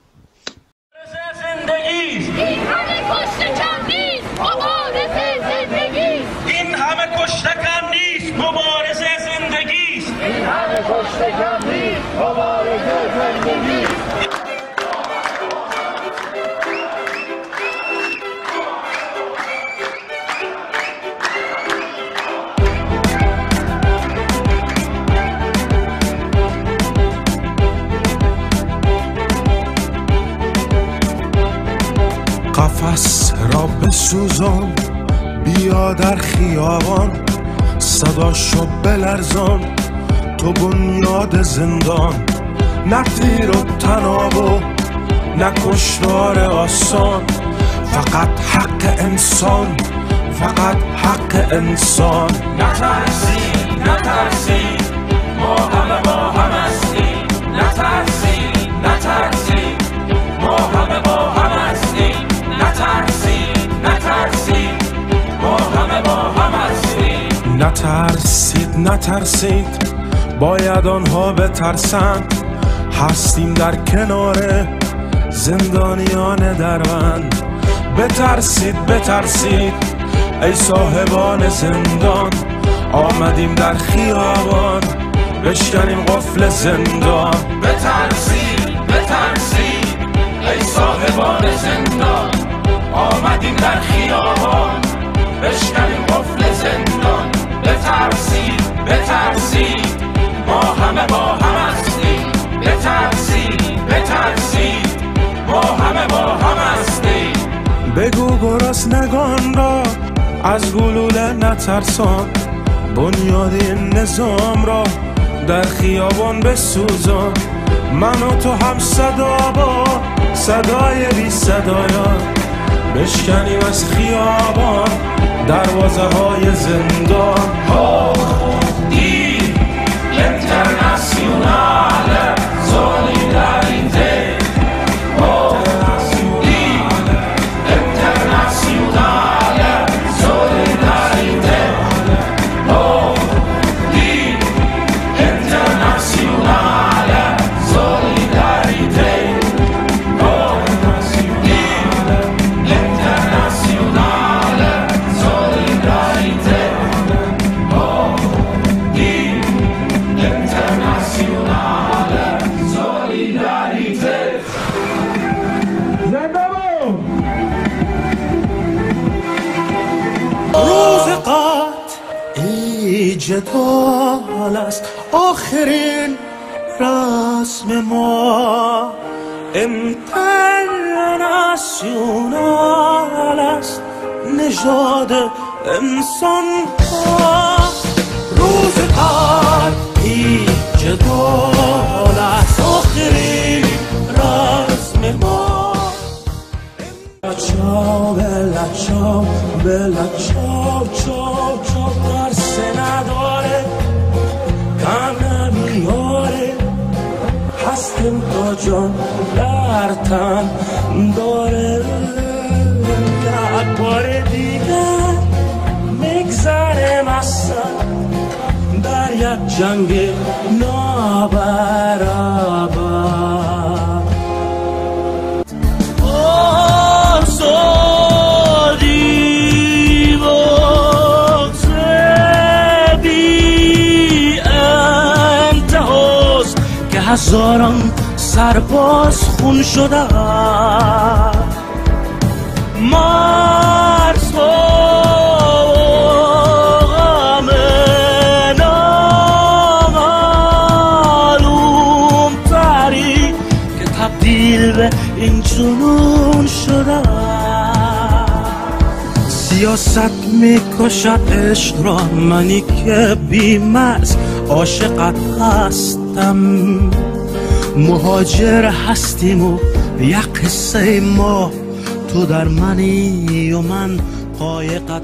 Speaker 3: این همه کشته کم نیست مبارزه زندگی، این همه کشته کم نیست مبارزه زندگی، این همه کشته کم نیست مبارزه زندگی.
Speaker 4: قفس را بسوزان، بیا در خیابان، صداشو بلرزان، تو بنیاد زندان، نه تیر و تناب نه کشتار آسان، فقط حق انسان، فقط حق انسان. نترسید نترسید ما همه با هم هستیم نترسید نترسید ما همه با هم هستیم نترسید نترسید ما همه با هم هستیم نترسید نترسید باید آنها بترسند هستیم در کنار زندانیان دربند بترسید بترسید ای صاحبان زندان آمدیم در خیابان بشکنیم قفل زندان بترسید بترسید ای صاحبان زندان آمدیم در خیابان بشکنیم قفل زندان بترسید بترسید ما همه با هم هستیم بترسید بترسید ما همه با هم هستیم بگو گرسنگان را از گلوله نترسان بنیاد این نظام را در خیابان بسوزان من و تو هم صدا با صدای بی صدایان بشکنیم از خیابان دروازه های زندان دی اینترناسیونال سولیداریته جدال است آخرین رسم ما اینترناسیونال است نژاد انسان ها روز قطعی جدال است آخرین رسم ما چاو بلا چاو بلا چاو چاو چاو ترسه نداره کم نمیاره هستیم تا جان در تن داره یک بار دیگر میگذرم اصلا در یک جنگ نابرابر هزاران سرباز خون شده مرزها غم نامعلوم تری که تبدیل به این جنون شده سیاست میکشد عشق را منی که بی‌مرز عاشقت هستم مهاجر هستیم و یک قصه ما تو در منی و من قایقت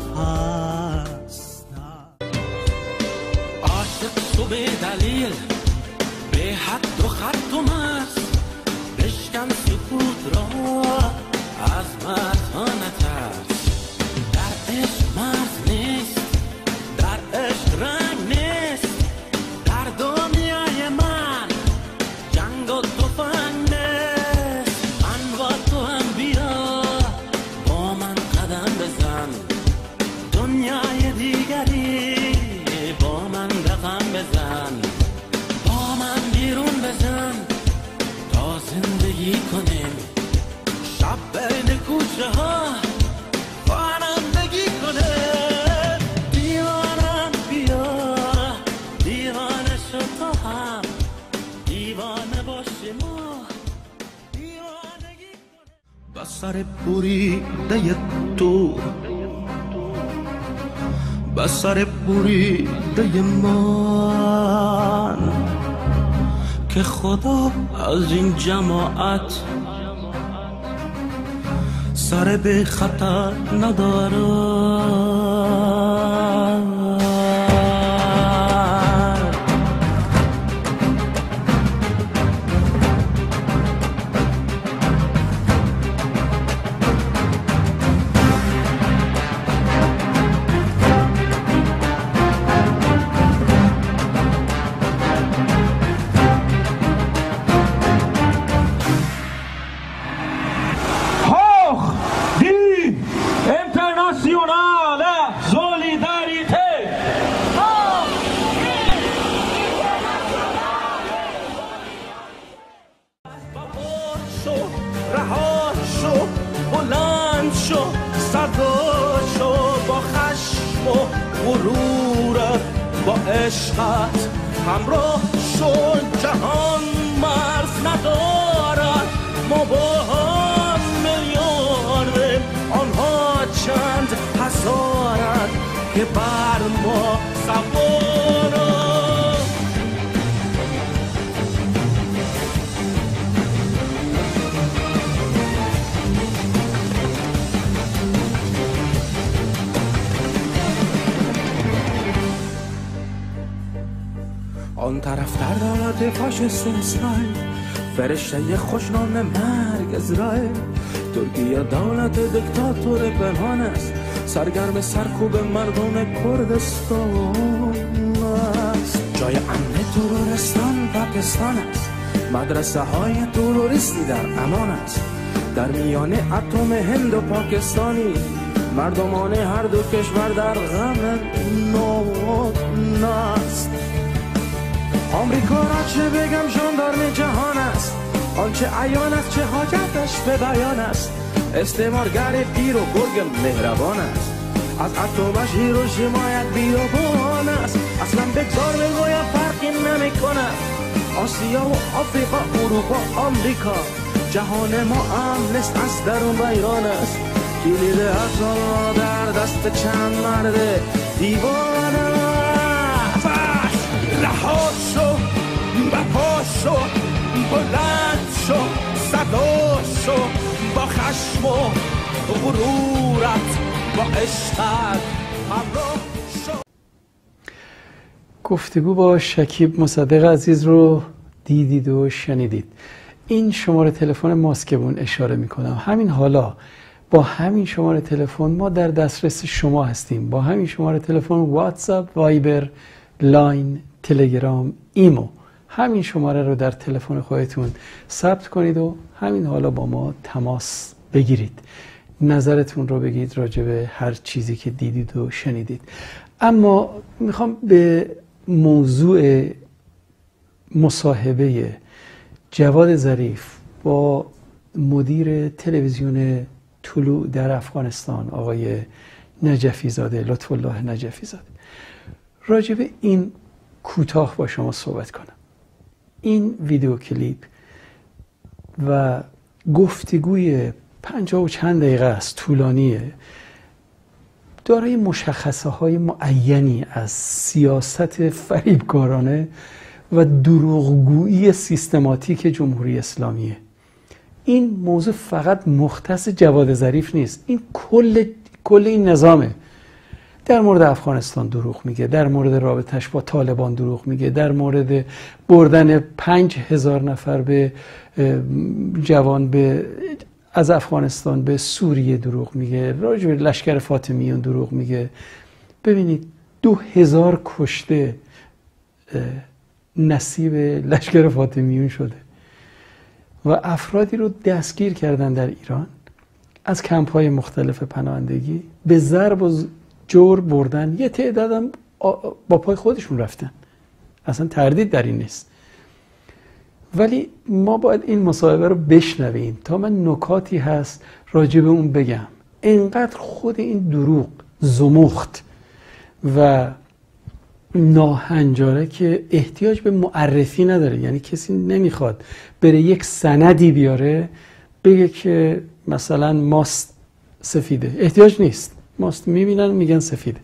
Speaker 4: هستم عاشق تو به دلیل به حد و خط و مرز بشکن سکوت را از مردها نترس در عشق مرز نیست در عشق رنگ نیست در دنیای من جنگ و تفنگ نیست من با تو هم بیا با من قدم بزن دنیای دیگری با من رقم بزن با من بیرون بزن تا زندگی کنیم شب بین کوچه ها خوانندگی کنیم دیوانم بیا دیوانه شد تو هم دیوانه باشیم و دیوانگی کنیم بسر بریده تو بسر بریده من که خدا از این جماعت سر به خطر ندارد غرورت با عشقت همراه شد. جهان مرز ندارد، ما با هم میلیارد، آنها چند هزارند که بر ما سوارند. آن طرف در دولت فاشیست اسرائیل، فرشته خوشنام مرگ اسرائیل. ترکیه دولت دکتاتور پنهان است، سرگرم سرکوب مردم کردستان است. جای امن ترورستان پاکستان است، مدرسه های تروریستی در امان است. در میان اتم هند و پاکستانی، مردمان هر دو کشور در غم نو است. آمریکا را چه بگم ژاندارم جهان است، آنچه عیان است چه حاجتش به بیان است. استعمارگر پیر و گرگ مهربان است، از اتمش هیروشیما یک بیابان است. اصلا بگذار بگویم فرقی نمی کند، آسیا و آفریقا، اروپا، آمریکا. جهان ما امن است، از درون ویران است. کلید عطا را در دست چند مرد دیوانه است. رها شو، بپا شو، بلند شو، صدا شو، با خشم و غرورت با عشقت همراه شو.
Speaker 1: گفتگو با شکیب مصدق عزیز رو دیدید و شنیدید. این شماره تلفن ماست که بون اشاره میکنم. همین حالا با همین شماره تلفن ما در دسترس شما هستیم. با همین شماره تلفن واتساپ، وایبر، لاین، تلگرام، ایمو، همین شماره رو در تلفن خودتون ثبت کنید و همین حالا با ما تماس بگیرید. نظرتون رو بگید راجع به هر چیزی که دیدید و شنیدید. اما میخوام به موضوع مصاحبه جواد ظریف با مدیر تلویزیون طلوع در افغانستان آقای نجفی زاده، لطف الله نجفی زاده، راجع به این کوتاه با شما صحبت کنم. این ویدیو کلیپ و گفتگوی 50 و چند دقیقه است، طولانیه، دارای مشخصه های معینی از سیاست فریبکارانه و دروغگویی سیستماتیک جمهوری اسلامیه. این موضوع فقط مختص جواد ظریف نیست، این کل این نظامه. در مورد افغانستان دروغ میگه، در مورد رابطش با طالبان دروغ میگه، در مورد بردن 5000 نفر به جوان از افغانستان به سوریه دروغ میگه، راجع به لشکر فاطمیون دروغ میگه. ببینید 2000 کشته نصیب لشکر فاطمیون شده و افرادی رو دستگیر کردن در ایران، از کمپ‌های مختلف پناهندگی به ضرب و جور بردن. یه تعدادم با پای خودشون رفتن، اصلا تردید در این نیست. ولی ما باید این مصاحبه رو بشنویم تا من نکاتی هست راجع به اون بگم. اینقدر خود این دروغ زمخت و ناهنجاره که احتیاج به معرفی نداره. یعنی کسی نمیخواد بره یک سندی بیاره بگه که مثلا ماست سفیده، احتیاج نیست. ماست میبینن میگن سفیده.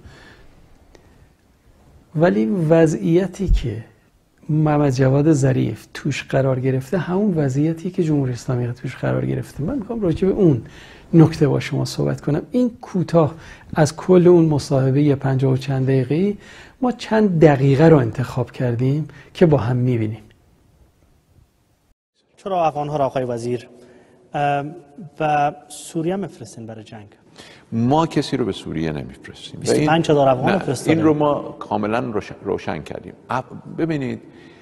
Speaker 1: ولی وضعیتی که محمد جواد ظریف توش قرار گرفته همون وضعیتی که جمهوری اسلامی توش قرار گرفته. من میخوام راجع به اون نکته با شما صحبت کنم. این کوتاه از کل اون مصاحبه 50 و چند دقیقه‌ای ما چند دقیقه رو انتخاب کردیم که با هم میبینیم.
Speaker 5: چرا افغان‌ها را آقای وزیر و سوریه میفرستین برای جنگ؟
Speaker 6: ما کسی رو به سوریه نمیفرستیم.
Speaker 5: 25000 افغان فرستادیم.
Speaker 6: این رو ما کاملا روشن کردیم. ببینید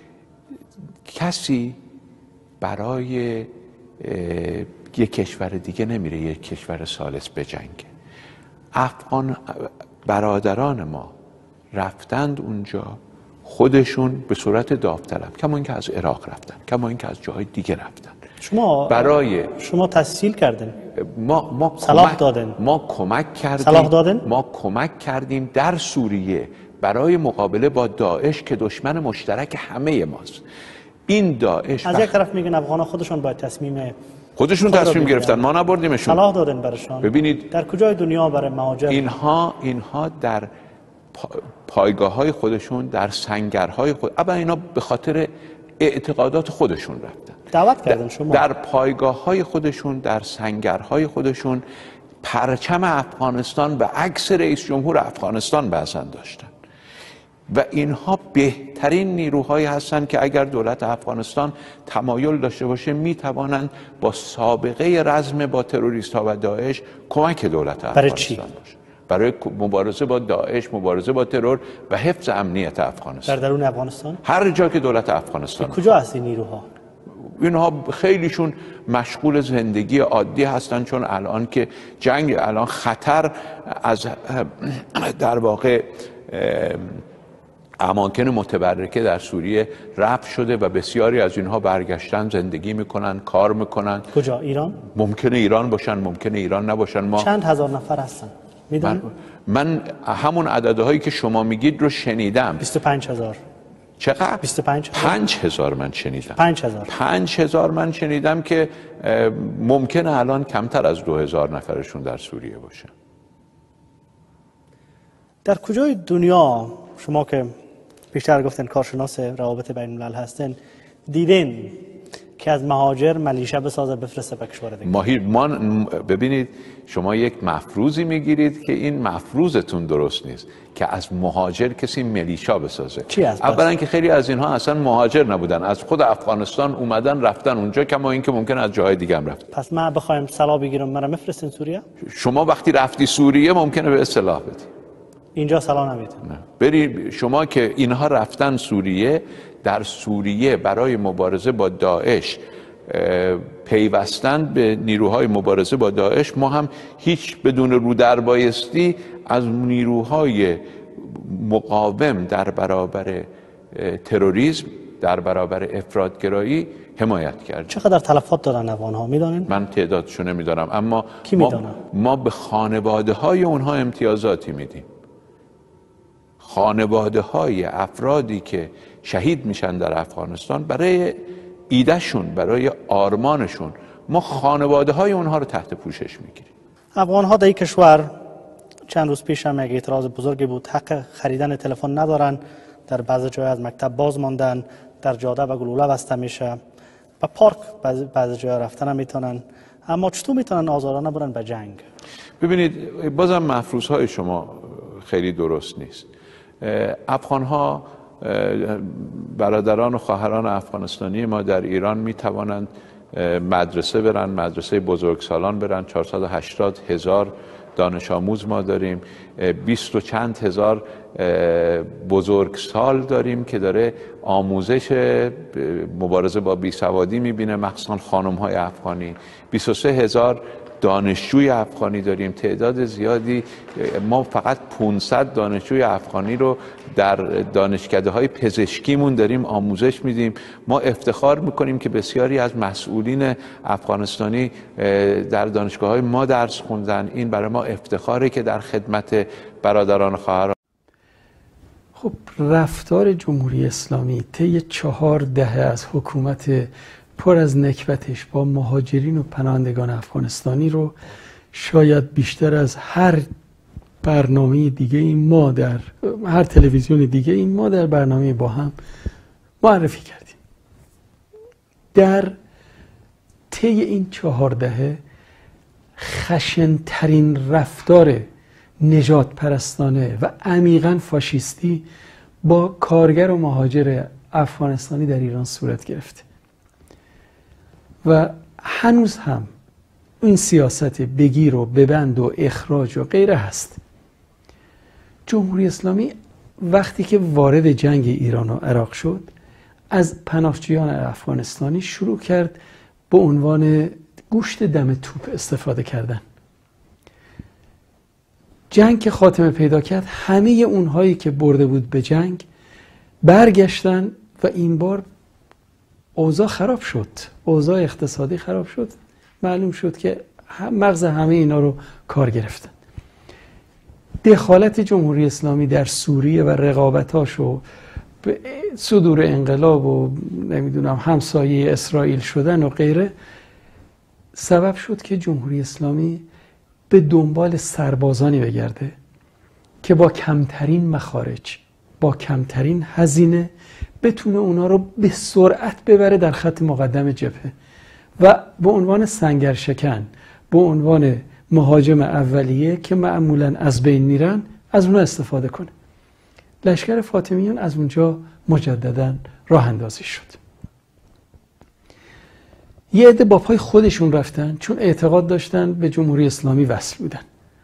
Speaker 6: کسی برای یک کشور دیگه نمیره یک کشور ثالث بجنگه. افغان برادران ما رفتند اونجا خودشون به صورت داوطلب، کما اینکه از عراق رفتن، کما اینکه از جاهای دیگه رفتن.
Speaker 5: شما تسهیل کردین،
Speaker 6: ما
Speaker 5: صلاح دادن،
Speaker 6: ما کمک کردیم،
Speaker 5: صلاح دادن،
Speaker 6: ما کمک کردیم در سوریه برای مقابله با داعش که دشمن مشترک همه ماست. این داعش
Speaker 5: از یک طرف میگن افغان خودشون باید
Speaker 6: خودشون تصمیم گرفتن، ما نبردیمشون.
Speaker 5: صلاح دادن برشان.
Speaker 6: ببینید
Speaker 5: در کجای دنیا برای مهاجر
Speaker 6: اینها در پایگاه‌های خودشون، در سنگرهای خود، اما اینا به خاطر اعتقادات خودشون رفتن.
Speaker 5: دعوت کردن شما
Speaker 6: در پایگاه‌های خودشون، در سنگرهای خودشون پرچم افغانستان به عکس رئیس جمهور افغانستان بزن داشتن و اینها بهترین نیروهایی هستند که اگر دولت افغانستان تمایل داشته باشه میتوانند با سابقه رزم با تروریست ها و داعش کمک دولت افغانستان باشه. برای مبارزه با داعش، مبارزه با ترور و حفظ امنیت افغانستان.
Speaker 5: در درون افغانستان؟
Speaker 6: هر جا که دولت افغانستان.
Speaker 5: کجا هست این نیروها؟
Speaker 6: اینها خیلیشون مشغول زندگی عادی هستن، چون الان که جنگ، الان خطر از در واقع اماکن متبرکه در سوریه رفع شده و بسیاری از اینها برگشتن، زندگی میکنن، کار میکنن.
Speaker 5: کجا؟ ایران؟
Speaker 6: ممکنه ایران باشن، ممکنه ایران نباشن. ما
Speaker 5: چند هزار نفر هستن؟
Speaker 6: من همون عددهایی که شما میگید رو شنیدم.
Speaker 5: 25,000.
Speaker 6: چقدر؟
Speaker 5: 25,000.
Speaker 6: 5,000 من شنیدم.
Speaker 5: 5,000
Speaker 6: من شنیدم که ممکنه الان کمتر از 2,000 نفرشون در سوریه باشه.
Speaker 5: در کجای دنیا شما که بیشتر گفتن کارشناس روابط بین الملل هستن دیدین که از مهاجر ملیشه بسازه بفرسته به کشور دیگه؟
Speaker 6: ما ببینید شما یک مفروضی میگیرید که این مفروضتون درست نیست که از مهاجر کسی ملیشا بسازه.
Speaker 5: چی است؟
Speaker 6: اولا که خیلی از اینها اصلا مهاجر نبودن، از خود افغانستان اومدن رفتن اونجا، کما اینکه ممکن از جاهای دیگه هم رفتن.
Speaker 5: پس ما بخوایم سلاح بگیرم مرا میفرستین سوریه؟
Speaker 6: شما وقتی رفتی سوریه ممکنه به اصطلاح بدی.
Speaker 5: اینجا سلاح نمیدن.
Speaker 6: بری شما که اینها رفتن سوریه، در سوریه برای مبارزه با داعش پیوستند به نیروهای مبارزه با داعش. ما هم هیچ بدون رو در بایستی از نیروهای مقاوم در برابر تروریسم، در برابر افراطگرایی حمایت کردیم.
Speaker 5: چقدر تلفات دادن افغان‌ها میدونین؟
Speaker 6: من تعدادشو نمیدونم، اما
Speaker 5: ما
Speaker 6: به خانواده های اونها امتیازاتی میدیم. خانواده های افرادی که شهید میشن در افغانستان، برای ایدهشون، برای آرمانشون، ما خانواده های اونها رو تحت پوشش میگیریم.
Speaker 5: افغان ها در این کشور چند روز پیش هم یک اعتراض بزرگی بود، حق خریدن تلفن ندارن، در بعضی جای از مکتب باز ماندن، در جاده و گلوله بسته میشه، به پارک بعضی جای رفتن هم میتونن. اما چطور میتونن آزادانه برن به جنگ؟
Speaker 6: ببینید بازم مفروض های شما خیلی درست نیست. افغان ها، برادران و خواهران افغانستانی ما در ایران می توانند مدرسه برن، مدرسه بزرگسالان برن. 480,000 دانش آموز ما داریم، 20 و چند هزار بزرگسال داریم که داره آموزش مبارزه با بیسوادی میبینه، مخصوصا خانم های افغانی. 23,000 دانشجوی افغانی داریم، تعداد زیادی. ما فقط 500 دانشجوی افغانی رو در دانشکده‌های پزشکیمون داریم آموزش میدیم. ما افتخار میکنیم که بسیاری از مسئولین افغانستانی در دانشگاه‌های ما درس خوندن. این برای ما افتخاره که در خدمت برادران و خواهران.
Speaker 1: خب رفتار جمهوری اسلامی طی 4 دهه از حکومت پر از نکبتش با مهاجرین و پناهندگان افغانستانی رو شاید بیشتر از هر برنامه دیگه این ما در هر تلویزیون دیگه این ما در برنامه با هم معرفی کردیم. در طی این 4 دهه خشن‌ترین رفتار نجات پرستانه و عمیقاً فاشیستی با کارگر و مهاجر افغانستانی در ایران صورت گرفته و هنوز هم این سیاست بگیر و ببند و اخراج و غیره هست. جمهوری اسلامی وقتی که وارد جنگ ایران و عراق شد، از پناهجویان افغانستانی شروع کرد به عنوان گوشت دم توپ استفاده کردن. جنگ که خاتمه پیدا کرد، همه اونهایی که برده بود به جنگ برگشتن و این بار اوضاع خراب شد، اوضاع اقتصادی خراب شد. معلوم شد که مغز همه اینا رو کار گرفتن. دخالت جمهوری اسلامی در سوریه و رقابتاش و صدور انقلاب و نمیدونم همسایه اسرائیل شدن و غیره سبب شد که جمهوری اسلامی به دنبال سربازانی بگرده که با کمترین مخارج، با کمترین هزینه بتونه اونا رو به سرعت ببره در خط مقدم جبهه و به عنوان سنگرشکن، به عنوان مهاجم اولیه که معمولاً از بین میرن، از اونها استفاده کنه. لشکر فاطمیون از اونجا مجدداً راه اندازی شد. یه عده با پای خودشون رفتن چون اعتقاد داشتن به جمهوری اسلامی وصل بودن.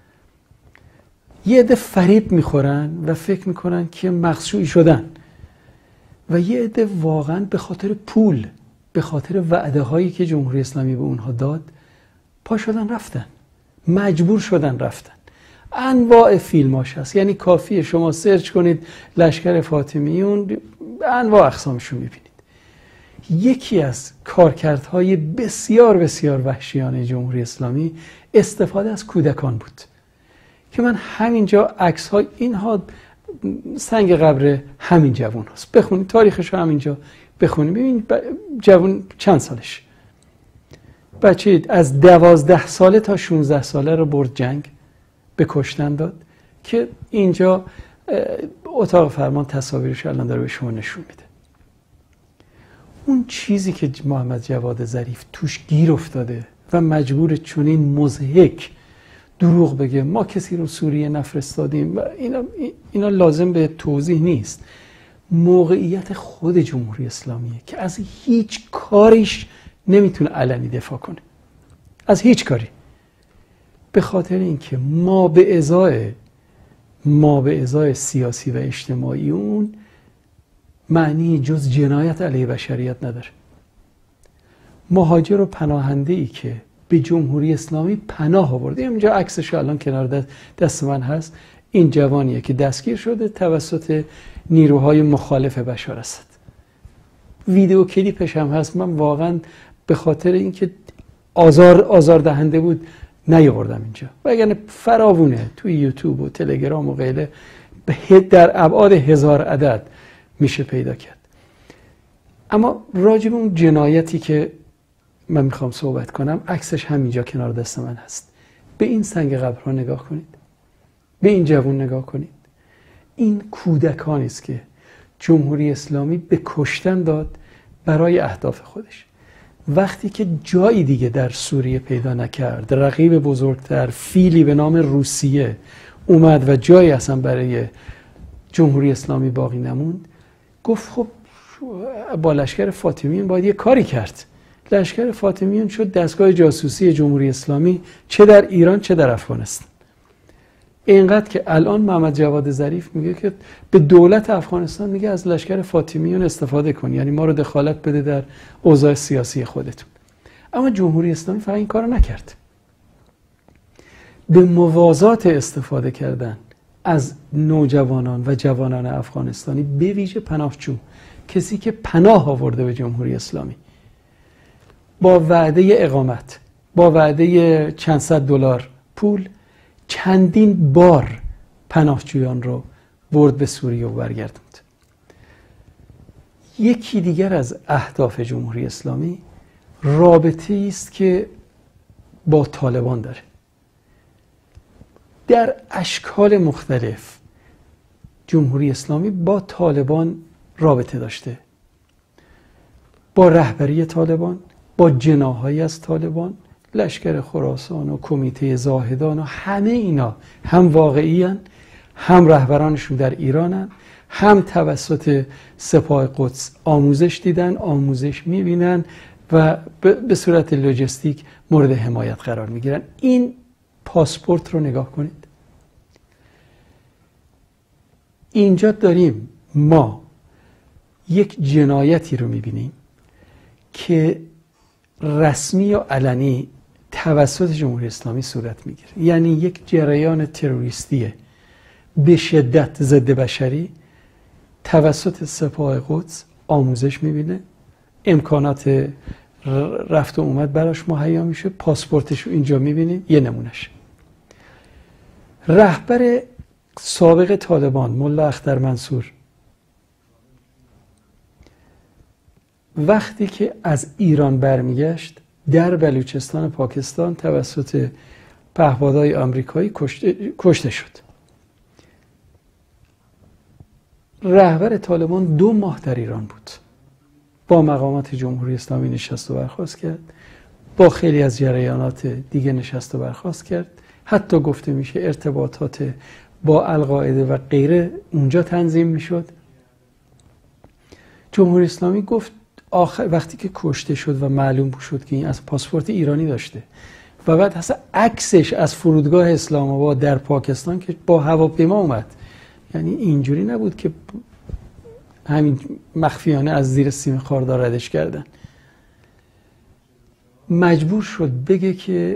Speaker 1: یه عده فریب میخورن و فکر میکنن که مغشوشی شدن و یه عده واقعا به خاطر پول، به خاطر وعده هایی که جمهوری اسلامی به اونها داد پا شدن رفتن، مجبور شدن رفتن. انواع فیلماش هست، یعنی کافیه شما سرچ کنید لشکر فاطمیون، انواع اقسامشون میبینید. یکی از کارکردهای بسیار بسیار وحشیانه جمهوری اسلامی استفاده از کودکان بود که من همینجا عکس های اینها سنگ قبر همین جوان هست، بخونید تاریخش رو همینجا بخونید ببینید جوان چند سالش، بچه از 12 ساله تا 16 ساله رو برد جنگ، به کشتن داد که اینجا اتاق فرمان تصاویرش الان داره به شما نشون میده. اون چیزی که محمد جواد ظریف توش گیر افتاده و مجبور چنین مضحک دروغ بگه ما کسی رو سوریه نفرستادیم، اینا لازم به توضیح نیست. موقعیت خود جمهوری اسلامیه که از هیچ کاریش نمیتونه علنی دفاع کنه، از هیچ کاری، به خاطر اینکه ما به ازای سیاسی و اجتماعی اون معنی جز جنایت علیه بشریت نداره. مهاجر و پناهنده ای که به جمهوری اسلامی پناه آورده، اینجا عکسش الان کنار دست من هست، این جوانیه که دستگیر شده توسط نیروهای مخالف بشار اسد. ویدیو کلیپش هم هست. من واقعا به خاطر اینکه آزار دهنده بود نیاوردم اینجا، وگرنه فراوونه توی یوتیوب و تلگرام و غیره در ابعاد 1000 عدد میشه پیدا کرد. اما راجع به اون جنایتی که من میخوام صحبت کنم، عکسش همینجا کنار دست من هست. به این سنگ قبرها نگاه کنید، به این جوان نگاه کنید. این کودکانی است که جمهوری اسلامی به کشتن داد برای اهداف خودش. وقتی که جایی دیگه در سوریه پیدا نکرد، رقیب بزرگتر فیلی به نام روسیه اومد و جایی اصلا برای جمهوری اسلامی باقی نموند، گفت خب با لشکر فاطمیون باید یه کاری کرد. لشکر فاطمیون شد دستگاه جاسوسی جمهوری اسلامی، چه در ایران چه در افغانستان. اینقدر که الان محمد جواد ظریف میگه که به دولت افغانستان میگه از لشکر فاطمیون استفاده کن، یعنی ما رو دخالت بده در اوضاع سیاسی خودتون. اما جمهوری اسلامی فقط این کارو نکرد. به موازات استفاده کردن از نوجوانان و جوانان افغانستانی، به ویژه پناهجو، کسی که پناه آورده به جمهوری اسلامی، با وعده اقامت، با وعده چند صد دلار پول، چندین بار پناهجویان رو برد به سوریه و برگردوند. یکی دیگر از اهداف جمهوری اسلامی رابطه است که با طالبان داره. در اشکال مختلف جمهوری اسلامی با طالبان رابطه داشته، با رهبری طالبان، با جناحایی از طالبان، لشکر خراسان و کمیته زاهدان و همه اینا هم واقعی هن، هم رهبرانشون در ایران هن، هم توسط سپاه قدس آموزش دیدن، آموزش میبینن و به صورت لوجستیک مورد حمایت قرار میگیرن. این پاسپورت رو نگاه کنید. اینجا داریم ما یک جنایتی رو میبینیم که رسمی و علنی توسط جمهوری اسلامی صورت میگیره، یعنی یک جریان تروریستی به شدت ضد بشری توسط سپاه قدس آموزش میبینه، امکانات رفت و اومد براش مهیا میشه، پاسپورتش رو اینجا میبینید. یه نمونهش رهبر سابق طالبان ملا اختر منصور وقتی که از ایران برمیگشت در بلوچستان پاکستان توسط پهپادهای آمریکایی کشته شد. رهبر طالبان 2 ماه در ایران بود، با مقامات جمهوری اسلامی نشست و برخاست کرد، با خیلی از جریانات دیگه نشست و برخاست کرد، حتی گفته میشه ارتباطات با القاعده و غیره اونجا تنظیم میشد. جمهوری اسلامی گفت وقتی که کشته شد و معلوم شد که این از پاسپورت ایرانی داشته و بعد اصلا عکسش از فرودگاه اسلام آباد در پاکستان که با هواپیما اومد، یعنی اینجوری نبود که همین مخفیانه از زیر سیم خاردار ردش کردن، مجبور شد بگه که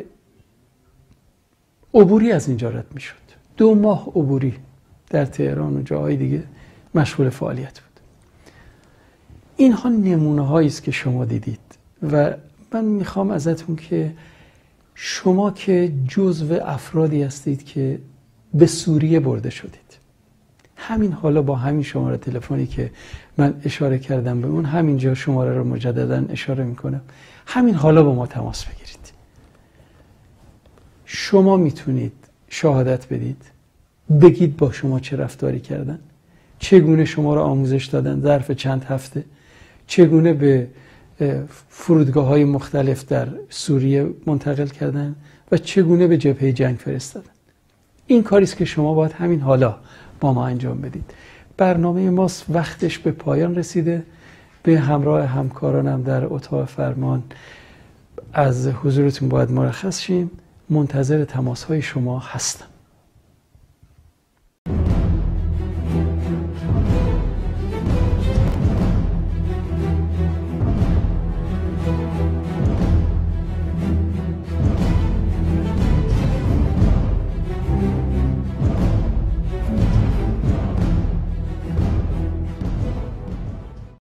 Speaker 1: عبوری از اینجا رد می شد. 2 ماه عبوری در تهران و جاهای دیگه مشغول فعالیت بود. اینها نمونه هایی است که شما دیدید و من میخوام ازتون که شما که جزو افرادی هستید که به سوریه برده شدید، همین حالا با همین شماره تلفنی که من اشاره کردم به اون، همینجا شماره رو مجددا اشاره میکنم، همین حالا با ما تماس بگیرید. شما میتونید شهادت بدید، بگید با شما چه رفتاری کردن، چگونه شما رو آموزش دادن ظرف چند هفته، چگونه به فرودگاه‌های مختلف در سوریه منتقل کردن و چگونه به جبهه جنگ فرستادن. این کاریست که شما باید همین حالا با ما انجام بدید. برنامه ما وقتش به پایان رسیده. به همراه همکارانم در اتاق فرمان از حضورتون باید مرخص شیم. منتظر تماس‌های شما هستم.